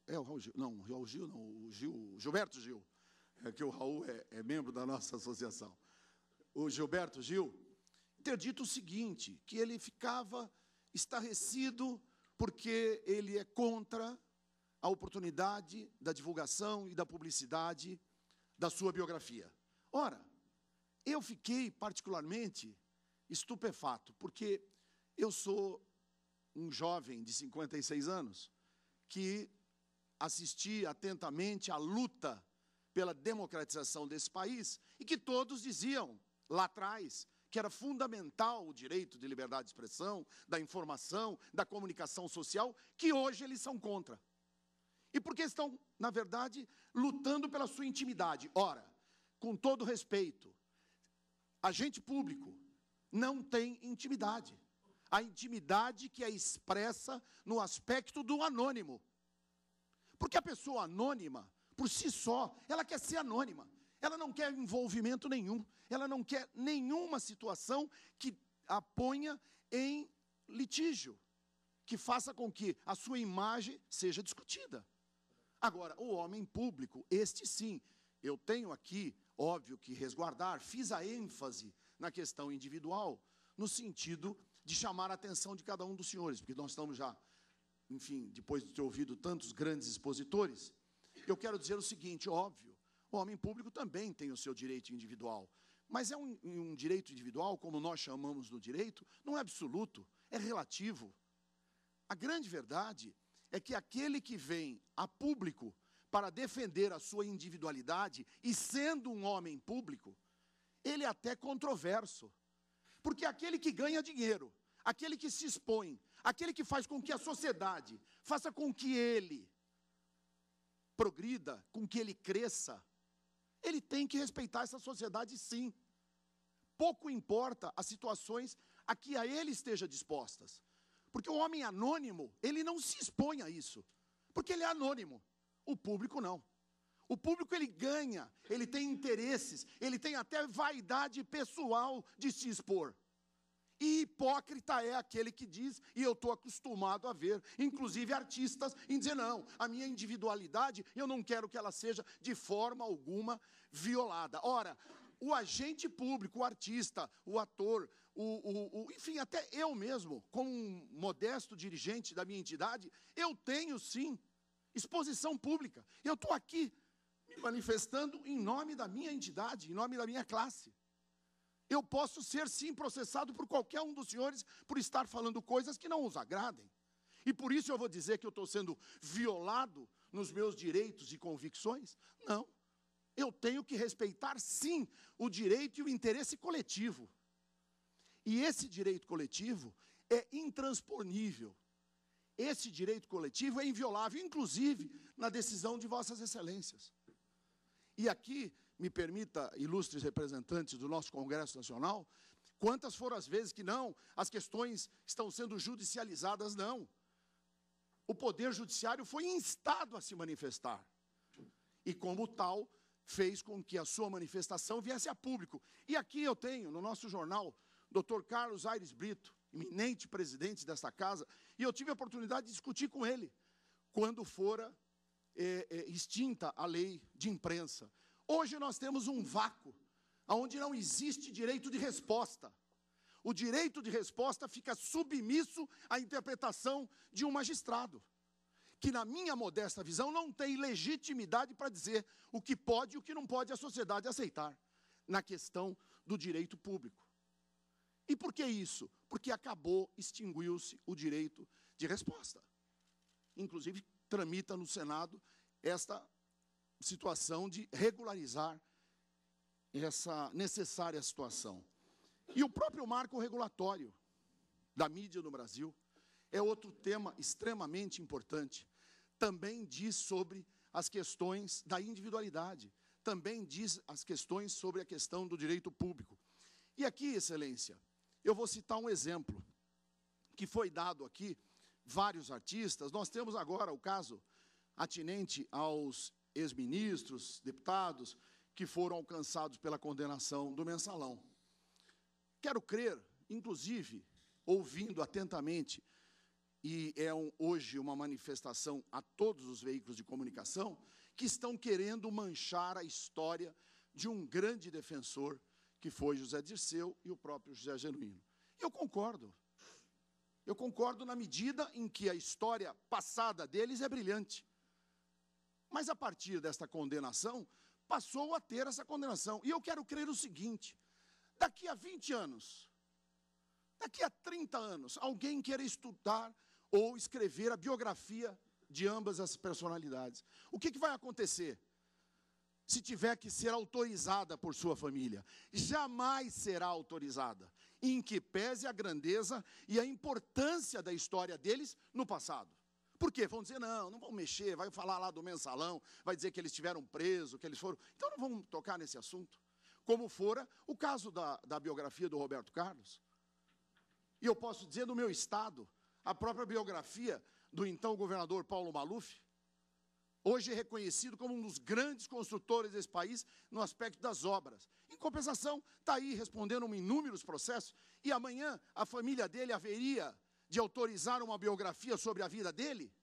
S5: Gilberto Gil, que o Raul é membro da nossa associação, o Gilberto Gil, ter dito o seguinte, que ele ficava estarrecido porque ele é contra a oportunidade da divulgação e da publicidade da sua biografia. Ora, eu fiquei particularmente estupefato, porque eu sou um jovem de 56 anos que assisti atentamente à luta pela democratização desse país e que todos diziam, lá atrás, que era fundamental o direito de liberdade de expressão, da informação, da comunicação social, que hoje eles são contra. E porque estão, na verdade, lutando pela sua intimidade. Ora, com todo respeito, agente público não tem intimidade. A intimidade que é expressa no aspecto do anônimo. Porque a pessoa anônima, por si só, ela quer ser anônima. Ela não quer envolvimento nenhum. Ela não quer nenhuma situação que a ponha em litígio, que faça com que a sua imagem seja discutida. Agora, o homem público, este sim, eu tenho aqui, óbvio que resguardar, fiz a ênfase na questão individual, no sentido de chamar a atenção de cada um dos senhores, porque nós estamos já, enfim, depois de ter ouvido tantos grandes expositores, eu quero dizer o seguinte, óbvio, o homem público também tem o seu direito individual, mas é um direito individual, como nós chamamos no direito, não é absoluto, é relativo. A grande verdade é que aquele que vem a público para defender a sua individualidade, e sendo um homem público, ele é até controverso. Porque aquele que ganha dinheiro, aquele que se expõe, aquele que faz com que a sociedade faça com que ele progrida, com que ele cresça, ele tem que respeitar essa sociedade, sim. Pouco importa as situações a que a ele esteja dispostas. Porque o homem anônimo, ele não se expõe a isso, porque ele é anônimo. O público não. O público, ele ganha, ele tem interesses, ele tem até vaidade pessoal de se expor. E hipócrita é aquele que diz, e eu estou acostumado a ver, inclusive artistas, em dizer, não, a minha individualidade, eu não quero que ela seja de forma alguma violada. Ora, o agente público, o artista, o ator, enfim, até eu mesmo, como um modesto dirigente da minha entidade, eu tenho, sim, exposição pública. Eu estou aqui me manifestando em nome da minha entidade, em nome da minha classe. Eu posso ser, sim, processado por qualquer um dos senhores por estar falando coisas que não os agradem. E por isso eu vou dizer que eu estou sendo violado nos meus direitos e convicções? Não. Eu tenho que respeitar, sim, o direito e o interesse coletivo. E esse direito coletivo é intransponível. Esse direito coletivo é inviolável, inclusive na decisão de Vossas Excelências. E aqui, me permita, ilustres representantes do nosso Congresso Nacional, quantas foram as vezes que não, as questões estão sendo judicializadas, não. O Poder Judiciário foi instado a se manifestar. E, como tal, fez com que a sua manifestação viesse a público. E aqui eu tenho, no nosso jornal, Dr. Carlos Aires Brito, eminente presidente desta casa, e eu tive a oportunidade de discutir com ele, quando fora extinta a lei de imprensa. Hoje nós temos um vácuo, onde não existe direito de resposta. O direito de resposta fica submisso à interpretação de um magistrado, que, na minha modesta visão, não tem legitimidade para dizer o que pode e o que não pode a sociedade aceitar, na questão do direito público. E por que isso? Porque extinguiu-se o direito de resposta. Inclusive, tramita no Senado esta situação de regularizar essa necessária situação. E o próprio marco regulatório da mídia no Brasil é outro tema extremamente importante. Também diz sobre as questões da individualidade, também diz as questões sobre a questão do direito público. E aqui, Excelência, eu vou citar um exemplo que foi dado aqui, vários artistas. Nós temos agora o caso atinente aos ex-ministros, deputados, que foram alcançados pela condenação do Mensalão. Quero crer, inclusive, ouvindo atentamente, e é hoje uma manifestação a todos os veículos de comunicação, que estão querendo manchar a história de um grande defensor, que foi José Dirceu e o próprio José Genuíno. Eu concordo. Eu concordo na medida em que a história passada deles é brilhante. Mas, a partir desta condenação, passou a ter essa condenação. E eu quero crer o seguinte: daqui a 20 anos, daqui a 30 anos, alguém queira estudar ou escrever a biografia de ambas as personalidades. O que vai acontecer? Se tiver que ser autorizada por sua família, jamais será autorizada, em que pese a grandeza e a importância da história deles no passado. Por quê? Vão dizer, não vão mexer, vai falar lá do Mensalão, vai dizer que eles estiveram presos, que eles foram... Então não vamos tocar nesse assunto. Como fora o caso da biografia do Roberto Carlos. E eu posso dizer, no meu estado, a própria biografia do então governador Paulo Maluf, hoje é reconhecido como um dos grandes construtores desse país no aspecto das obras. Em compensação, está aí respondendo inúmeros processos, e amanhã a família dele haveria de autorizar uma biografia sobre a vida dele?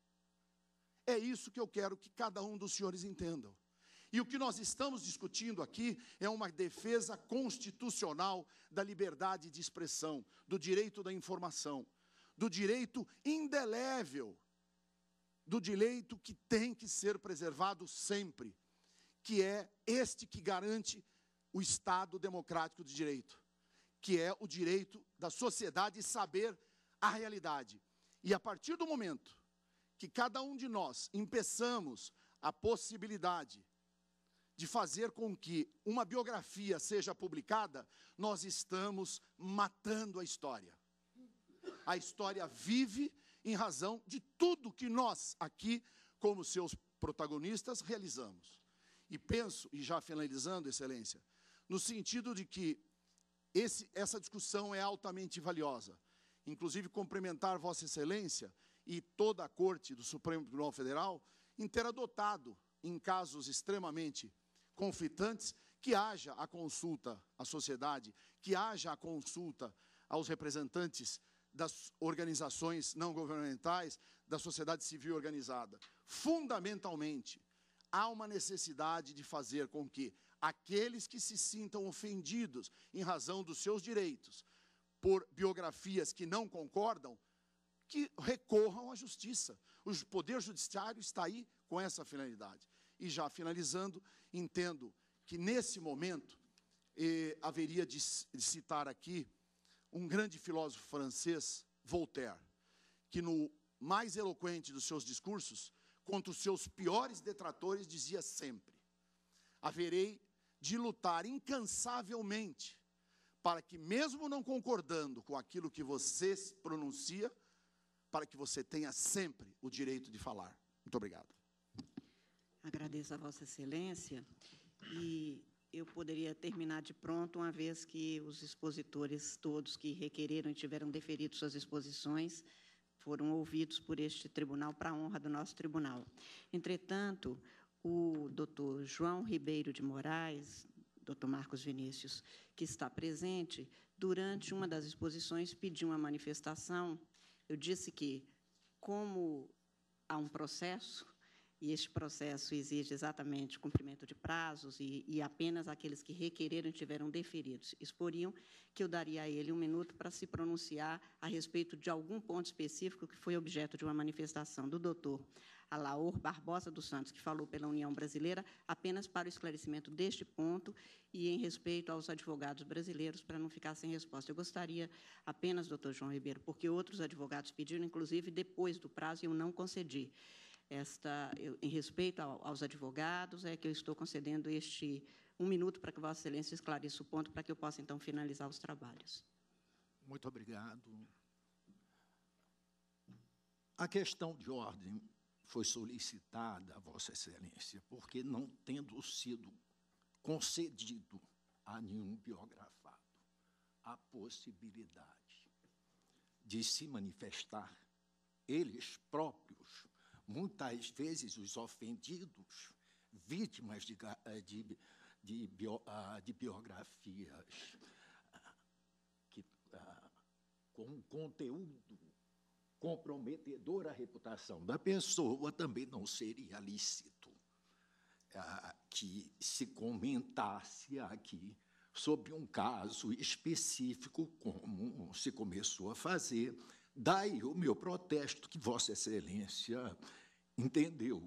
S5: É isso que eu quero que cada um dos senhores entendam. E o que nós estamos discutindo aqui é uma defesa constitucional da liberdade de expressão, do direito da informação, do direito indelével, do direito que tem que ser preservado sempre, que é este que garante o Estado democrático de direito, que é o direito da sociedade saber a realidade. E a partir do momento que cada um de nós empeçamos a possibilidade de fazer com que uma biografia seja publicada, nós estamos matando a história. A história vive em razão de tudo que nós aqui, como seus protagonistas, realizamos. E penso, e já finalizando, Excelência, no sentido de que essa discussão é altamente valiosa. Inclusive, cumprimentar Vossa Excelência e toda a Corte do Supremo Tribunal Federal em ter adotado, em casos extremamente conflitantes, que haja a consulta à sociedade, que haja a consulta aos representantes das organizações não governamentais, da sociedade civil organizada. Fundamentalmente, há uma necessidade de fazer com que aqueles que se sintam ofendidos em razão dos seus direitos por biografias que não concordam, que recorram à justiça. O Poder Judiciário está aí com essa finalidade. E já finalizando, entendo que, nesse momento, haveria de citar aqui um grande filósofo francês, Voltaire, que, no mais eloquente dos seus discursos, contra os seus piores detratores, dizia sempre: haverei de lutar incansavelmente para que, mesmo não concordando com aquilo que você pronuncia, para que você tenha sempre o direito de falar. Muito obrigado.
S1: Agradeço a Vossa Excelência, e eu poderia terminar de pronto, uma vez que os expositores todos que requereram e tiveram deferido suas exposições foram ouvidos por este tribunal, para a honra do nosso tribunal. Entretanto, o doutor João Ribeiro de Moraes, doutor Marcos Vinícius, que está presente, durante uma das exposições pediu uma manifestação. Eu disse que, como há um processo, e este processo exige exatamente cumprimento de prazos, e apenas aqueles que requereram e tiveram deferidos exporiam, que eu daria a ele 1 minuto para se pronunciar a respeito de algum ponto específico que foi objeto de uma manifestação do doutor Alaor Barbosa dos Santos, que falou pela União Brasileira, apenas para o esclarecimento deste ponto e em respeito aos advogados brasileiros, para não ficar sem resposta. Eu gostaria apenas, doutor João Ribeiro, porque outros advogados pediram, inclusive depois do prazo, e eu não concedi. Em respeito aos advogados, é que eu estou concedendo este 1 minuto para que Vossa Excelência esclareça o ponto, para que eu possa, então, finalizar os trabalhos.
S6: Muito obrigado. A questão de ordem foi solicitada a Vossa Excelência, porque, não tendo sido concedido a nenhum biografado a possibilidade de se manifestar, eles próprios, muitas vezes os ofendidos, vítimas de biografias com um conteúdo comprometedor à reputação da pessoa, também não seria lícito que se comentasse aqui sobre um caso específico, como se começou a fazer. Daí o meu protesto, que Vossa Excelência entendeu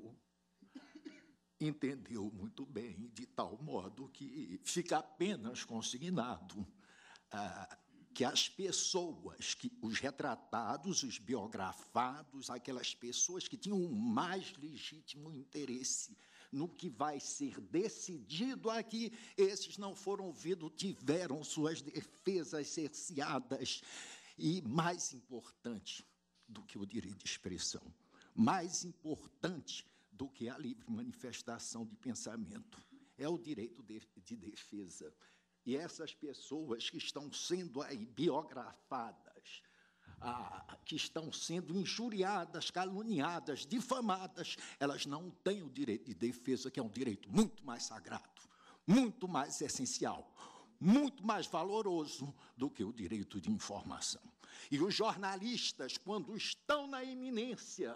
S6: muito bem, de tal modo que fica apenas consignado que as pessoas, os retratados, os biografados, aquelas pessoas que tinham o mais legítimo interesse no que vai ser decidido aqui, esses não foram ouvidos, tiveram suas defesas cerceadas. E, mais importante do que o direito de expressão, mais importante do que a livre manifestação de pensamento, é o direito de defesa. E essas pessoas que estão sendo aí biografadas, que estão sendo injuriadas, caluniadas, difamadas, elas não têm o direito de defesa, que é um direito muito mais sagrado, muito mais essencial, muito mais valoroso do que o direito de informação. E os jornalistas, quando estão na iminência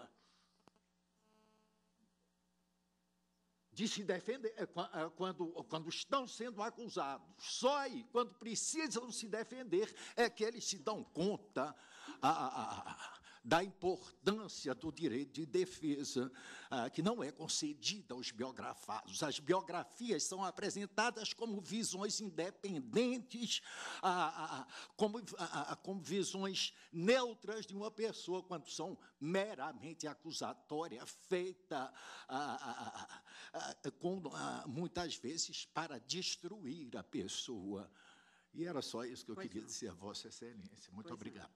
S6: de se defender, quando estão sendo acusados, só aí, quando precisam se defender, é que eles se dão conta da importância do direito de defesa, que não é concedida aos biografados. As biografias são apresentadas como visões independentes, como visões neutras de uma pessoa, quando são meramente acusatórias, feitas muitas vezes para destruir a pessoa. E era só isso que eu queria dizer a Vossa Excelência. Muito obrigado.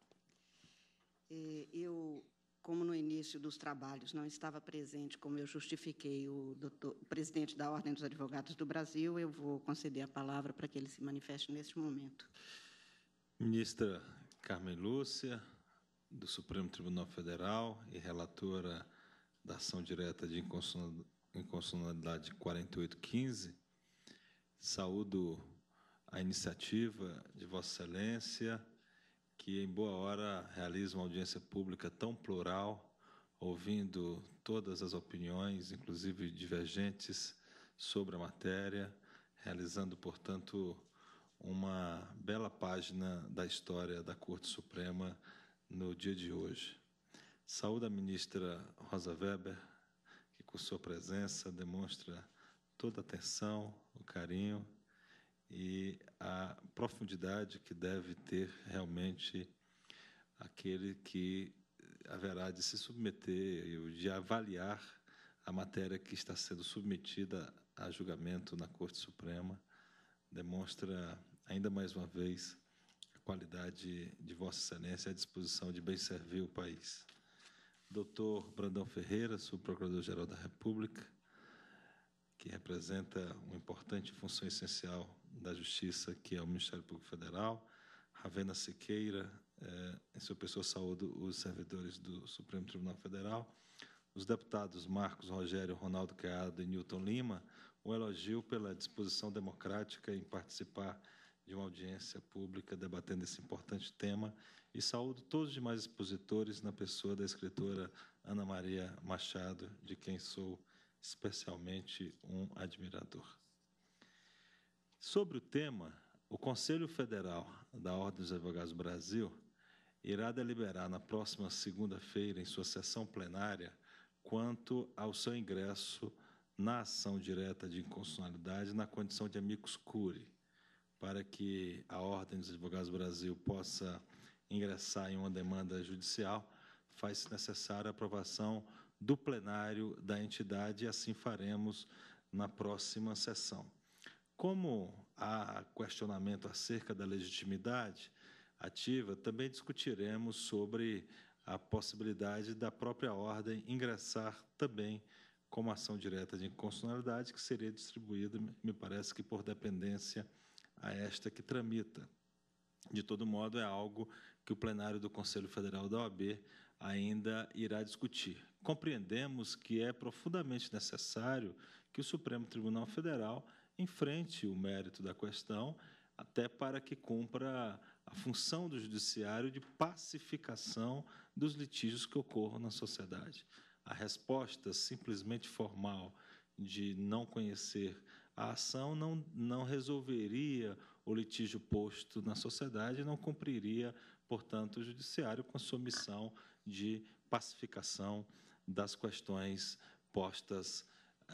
S1: Eu, como no início dos trabalhos não estava presente, como eu justifiquei o presidente da Ordem dos Advogados do Brasil, eu vou conceder a palavra para que ele se manifeste neste momento.
S7: Ministra Carmen Lúcia, do Supremo Tribunal Federal e relatora da ação direta de inconstitucionalidade 4815, saúdo a iniciativa de Vossa Excelência, que, em boa hora, realiza uma audiência pública tão plural, ouvindo todas as opiniões, inclusive divergentes, sobre a matéria, realizando, portanto, uma bela página da história da Corte Suprema no dia de hoje. Saúdo a ministra Rosa Weber, que, com sua presença, demonstra toda a atenção, o carinho e a profundidade que deve ter realmente aquele que haverá de se submeter e de avaliar a matéria que está sendo submetida a julgamento na Corte Suprema. Demonstra, ainda mais uma vez, a qualidade de Vossa Excelência e a disposição de bem servir o país. Doutor Brandão Ferreira, subprocurador-geral da República, que representa uma importante função essencial da Justiça, que é o Ministério Público Federal. Ravena Siqueira, em sua pessoa, saúdo os servidores do Supremo Tribunal Federal. Os deputados Marcos Rogério, Ronaldo Caiado e Newton Lima, um elogio pela disposição democrática em participar de uma audiência pública debatendo esse importante tema, e saúdo todos os demais expositores na pessoa da escritora Ana Maria Machado, de quem sou especialmente um admirador. Sobre o tema, o Conselho Federal da Ordem dos Advogados do Brasil irá deliberar na próxima segunda-feira, em sua sessão plenária, quanto ao seu ingresso na ação direta de inconstitucionalidade na condição de amicus curiae, para que a Ordem dos Advogados do Brasil possa ingressar em uma demanda judicial, faz-se necessária a aprovação do plenário da entidade, e assim faremos na próxima sessão. Como há questionamento acerca da legitimidade ativa, também discutiremos sobre a possibilidade da própria ordem ingressar também como ação direta de inconstitucionalidade, que seria distribuída, me parece que por dependência a esta que tramita. De todo modo, é algo que o plenário do Conselho Federal da OAB ainda irá discutir. Compreendemos que é profundamente necessário que o Supremo Tribunal Federal enfrente o mérito da questão, até para que cumpra a função do judiciário de pacificação dos litígios que ocorram na sociedade. A resposta simplesmente formal de não conhecer a ação não resolveria o litígio posto na sociedade e não cumpriria, portanto, o judiciário com a sua missão de pacificação das questões postas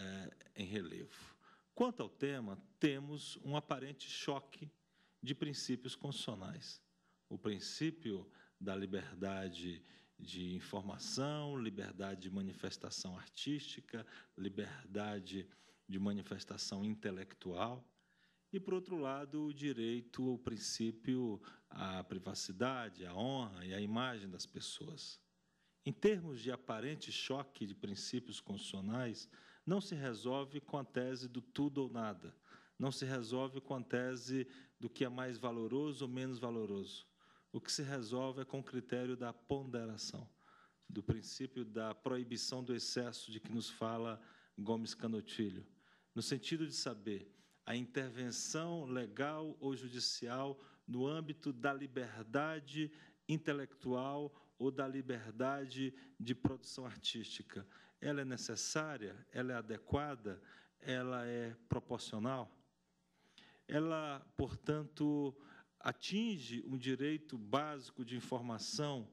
S7: em relevo. Quanto ao tema, temos um aparente choque de princípios constitucionais. O princípio da liberdade de informação, liberdade de manifestação artística, liberdade de manifestação intelectual, e, por outro lado, o direito, o princípio à privacidade, à honra e à imagem das pessoas. Em termos de aparente choque de princípios constitucionais, não se resolve com a tese do tudo ou nada, não se resolve com a tese do que é mais valoroso ou menos valoroso. O que se resolve é com o critério da ponderação, do princípio da proibição do excesso de que nos fala Gomes Canotilho, no sentido de saber a intervenção legal ou judicial no âmbito da liberdade intelectual ou da liberdade de produção artística. Ela é necessária? Ela é adequada? Ela é proporcional? Ela, portanto, atinge um direito básico de informação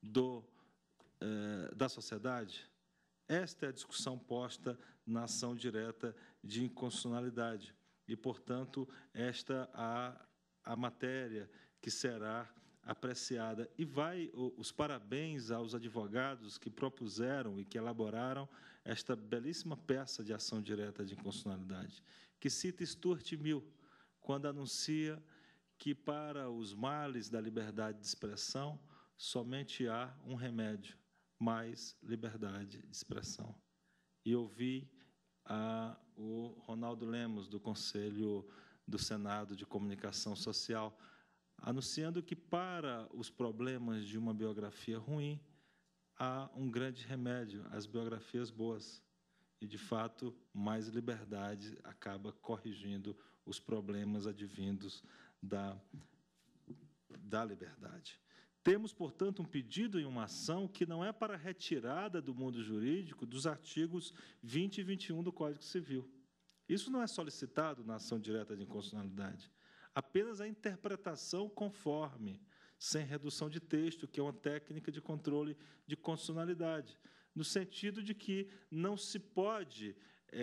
S7: da sociedade? Esta é a discussão posta na ação direta de inconstitucionalidade e, portanto, esta a matéria que será apreciada. E vai os parabéns aos advogados que propuseram e que elaboraram esta belíssima peça de ação direta de inconstitucionalidade, que cita Stuart Mill, quando anuncia que para os males da liberdade de expressão somente há um remédio: mais liberdade de expressão. E ouvi o Ronaldo Lemos, do Conselho do Senado de Comunicação Social, anunciando que para os problemas de uma biografia ruim há um grande remédio: as biografias boas. E, de fato, mais liberdade acaba corrigindo os problemas advindos da liberdade. Temos, portanto, um pedido em uma ação que não é para retirada do mundo jurídico dos artigos 20 e 21 do Código Civil. Isso não é solicitado na ação direta de inconstitucionalidade. apenas a interpretação conforme, sem redução de texto, que é uma técnica de controle de constitucionalidade, no sentido de que não se pode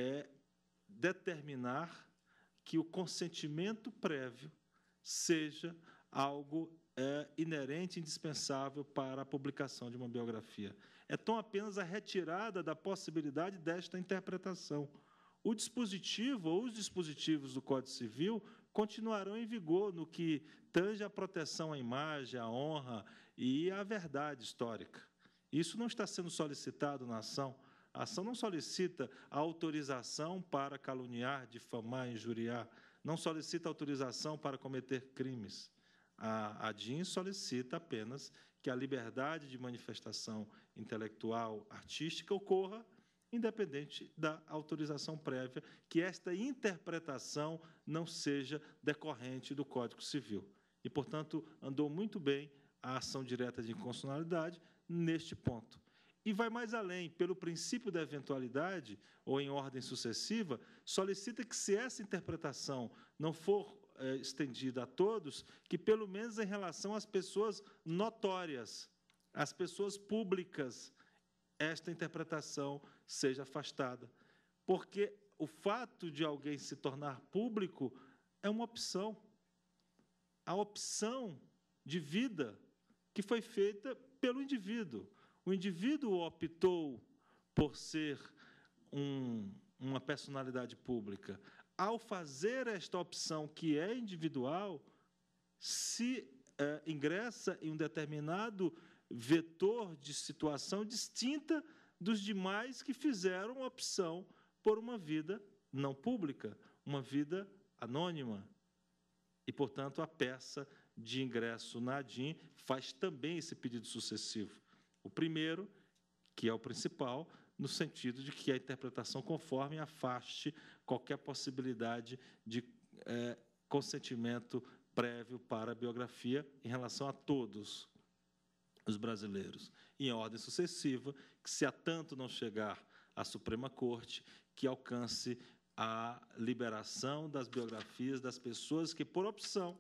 S7: determinar que o consentimento prévio seja algo inerente, indispensável para a publicação de uma biografia. É tão apenas a retirada da possibilidade desta interpretação. O dispositivo ou os dispositivos do Código Civil continuarão em vigor no que tange à proteção à imagem, à honra e à verdade histórica. Isso não está sendo solicitado na ação. A ação não solicita a autorização para caluniar, difamar, injuriar, não solicita autorização para cometer crimes. A DIN solicita apenas que a liberdade de manifestação intelectual, artística, ocorra independente da autorização prévia, que esta interpretação não seja decorrente do Código Civil. E, portanto, andou muito bem a ação direta de inconstitucionalidade neste ponto. E vai mais além, pelo princípio da eventualidade, ou em ordem sucessiva, solicita que, se essa interpretação não for estendida a todos, que, pelo menos em relação às pessoas notórias, às pessoas públicas, esta interpretação seja afastada. Porque o fato de alguém se tornar público é uma opção. A opção de vida que foi feita pelo indivíduo. O indivíduo optou por ser uma personalidade pública. Ao fazer esta opção, que é individual, se ingressa em um determinado vetor de situação distinta dos demais que fizeram opção por uma vida não pública, uma vida anônima. E, portanto, a peça de ingresso na ADIM faz também esse pedido sucessivo. O primeiro, que é o principal, no sentido de que a interpretação conforme afaste qualquer possibilidade de consentimento prévio para a biografia em relação a todos os brasileiros. E, em ordem sucessiva, que, se a tanto não chegar à Suprema Corte, que alcance a liberação das biografias das pessoas que, por opção,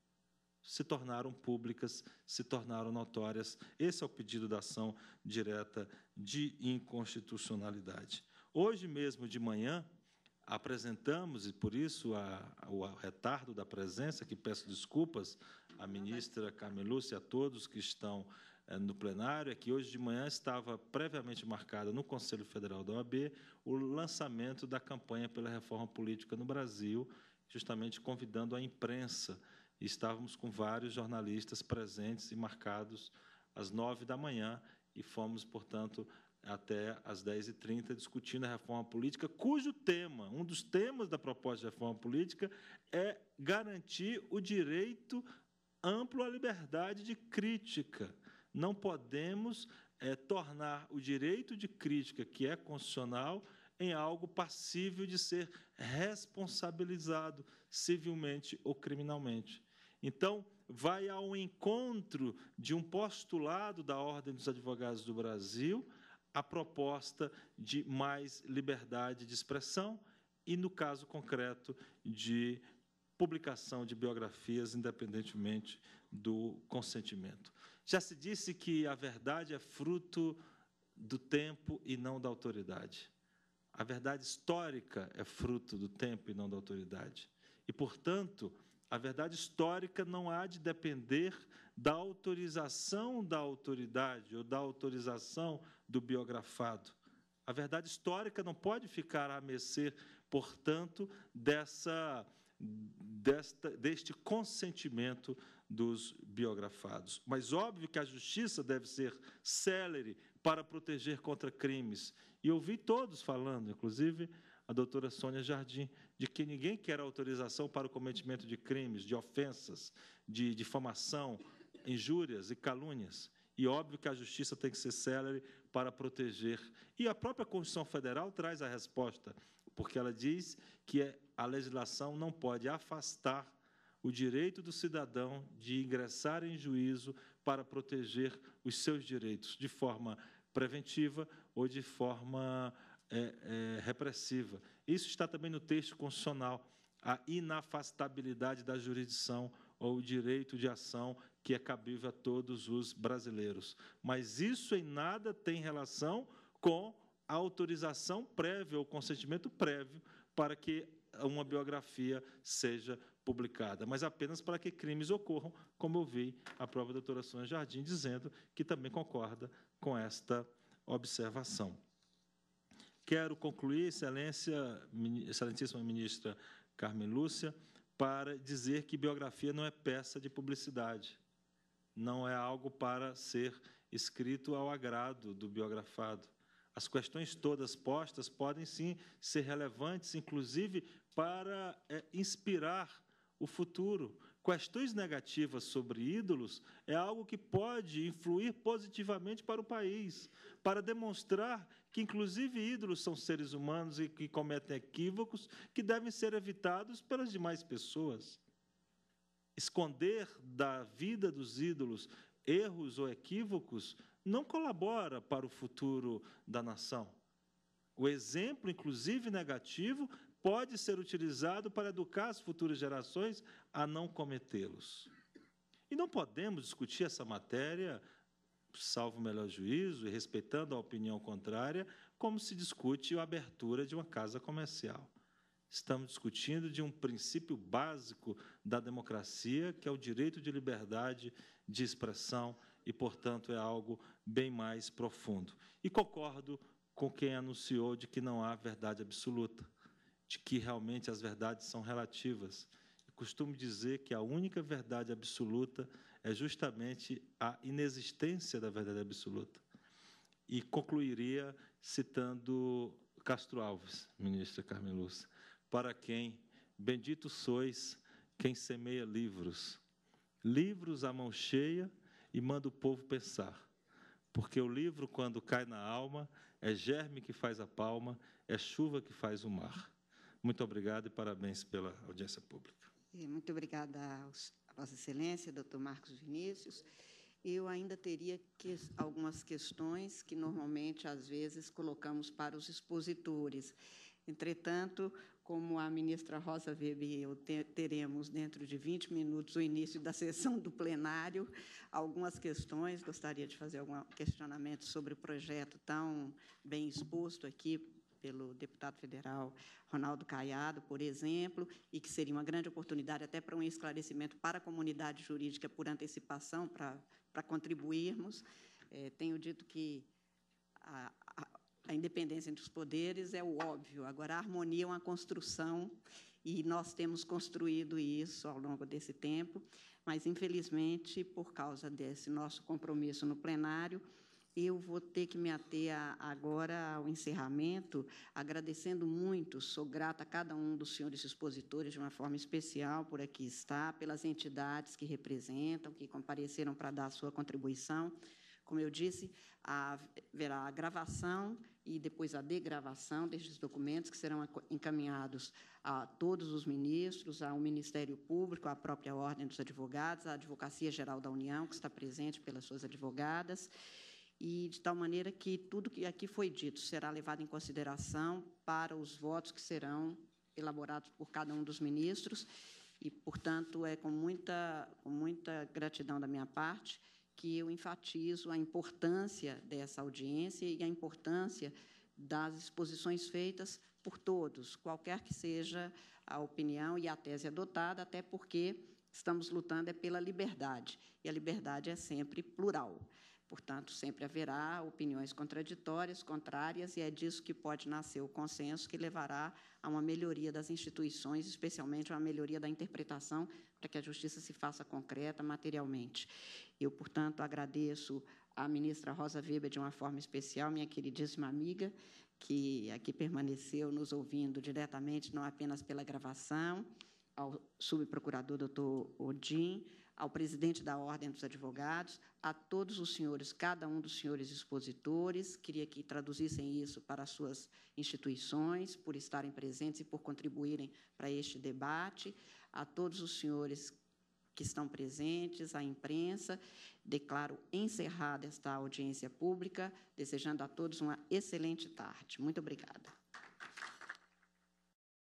S7: se tornaram públicas, se tornaram notórias. Esse é o pedido da ação direta de inconstitucionalidade. Hoje mesmo de manhã, apresentamos, e por isso o retardo da presença, que peço desculpas à ministra Carmen Lúcia e a todos que estão no plenário, é que hoje de manhã estava previamente marcada no Conselho Federal da OAB o lançamento da campanha pela reforma política no Brasil, justamente convidando a imprensa. E estávamos com vários jornalistas presentes e marcados às 9 da manhã, e fomos, portanto, até às 10h30, discutindo a reforma política, cujo tema, um dos temas da proposta de reforma política, é garantir o direito amplo à liberdade de crítica. Não podemos tornar o direito de crítica, que é constitucional, em algo passível de ser responsabilizado civilmente ou criminalmente. Então, vai ao encontro de um postulado da Ordem dos Advogados do Brasil, a proposta de mais liberdade de expressão e, no caso concreto, de publicação de biografias, independentemente do consentimento. Já se disse que a verdade é fruto do tempo e não da autoridade. A verdade histórica é fruto do tempo e não da autoridade. E, portanto, a verdade histórica não há de depender da autorização da autoridade ou da autorização do biografado. A verdade histórica não pode ficar à mercê, portanto, deste consentimento dos biografados. Mas óbvio que a justiça deve ser célere para proteger contra crimes. E ouvi todos falando, inclusive a doutora Sônia Jardim, de que ninguém quer autorização para o cometimento de crimes, de ofensas, de difamação, injúrias e calúnias. E óbvio que a justiça tem que ser célere para proteger. E a própria Constituição Federal traz a resposta, porque ela diz que a legislação não pode afastar o direito do cidadão de ingressar em juízo para proteger os seus direitos, de forma preventiva ou de forma repressiva. Isso está também no texto constitucional. a inafastabilidade da jurisdição ou o direito de ação que é cabível a todos os brasileiros. Mas isso em nada tem relação com a autorização prévia ou consentimento prévio para que uma biografia seja publicada, mas apenas para que crimes ocorram, como eu vi a própria doutora Sônia Jardim dizendo que também concorda com esta observação. Quero concluir, excelentíssima ministra Carmen Lúcia, para dizer que biografia não é peça de publicidade, não é algo para ser escrito ao agrado do biografado. As questões todas postas podem, sim, ser relevantes, inclusive, para inspirar o futuro. Questões negativas sobre ídolos é algo que pode influir positivamente para o país, para demonstrar que, inclusive, ídolos são seres humanos e que cometem equívocos que devem ser evitados pelas demais pessoas. Esconder da vida dos ídolos erros ou equívocos não colabora para o futuro da nação. O exemplo, inclusive negativo, pode ser utilizado para educar as futuras gerações a não cometê-los. E não podemos discutir essa matéria, salvo o melhor juízo, e respeitando a opinião contrária, como se discute a abertura de uma casa comercial. Estamos discutindo de um princípio básico da democracia, que é o direito de liberdade de expressão, e, portanto, é algo bem mais profundo. E concordo com quem anunciou de que não há verdade absoluta, de que realmente as verdades são relativas. Eu costumo dizer que a única verdade absoluta é justamente a inexistência da verdade absoluta. E concluiria citando Castro Alves, ministra Carmen Lúcia, para quem bendito sois quem semeia livros, livros à mão cheia e manda o povo pensar, porque o livro, quando cai na alma, é germe que faz a palma, é chuva que faz o mar. Muito obrigado e parabéns pela audiência pública.
S1: Muito obrigada a Vossa Excelência, doutor Marcos Vinícius. Eu ainda teria algumas questões que, normalmente, às vezes, colocamos para os expositores. Entretanto, como a ministra Rosa Weber e eu teremos, dentro de 20 minutos, o início da sessão do plenário, algumas questões, gostaria de fazer algum questionamento sobre o projeto tão bem exposto aqui pelo deputado federal Ronaldo Caiado, por exemplo, e que seria uma grande oportunidade até para um esclarecimento para a comunidade jurídica por antecipação, para contribuirmos. Tenho dito que a independência entre os poderes é o óbvio, agora a harmonia é uma construção, e nós temos construído isso ao longo desse tempo, mas, infelizmente, por causa desse nosso compromisso no plenário, eu vou ter que me ater agora ao encerramento, agradecendo muito, sou grata a cada um dos senhores expositores, de uma forma especial, por aqui estar, pelas entidades que representam, que compareceram para dar a sua contribuição. Como eu disse, haverá a gravação e depois a degravação destes documentos, que serão encaminhados a todos os ministros, ao Ministério Público, à própria Ordem dos Advogados, à Advocacia Geral da União, que está presente pelas suas advogadas, e de tal maneira que tudo que aqui foi dito será levado em consideração para os votos que serão elaborados por cada um dos ministros, e, portanto, é com muita gratidão da minha parte que eu enfatizo a importância dessa audiência e a importância das exposições feitas por todos, qualquer que seja a opinião e a tese adotada, até porque estamos lutando pela liberdade, e a liberdade é sempre plural. Portanto, sempre haverá opiniões contraditórias, contrárias, e é disso que pode nascer o consenso que levará a uma melhoria das instituições, especialmente uma melhoria da interpretação, para que a justiça se faça concreta materialmente. Eu, portanto, agradeço à ministra Rosa Weber de uma forma especial, minha queridíssima amiga, que aqui permaneceu nos ouvindo diretamente, não apenas pela gravação, ao subprocurador doutor Odin, ao presidente da Ordem dos Advogados, a todos os senhores, cada um dos senhores expositores, queria que traduzissem isso para as suas instituições, por estarem presentes e por contribuírem para este debate, a todos os senhores que estão presentes, à imprensa. Declaro encerrada esta audiência pública, desejando a todos uma excelente tarde. Muito obrigada.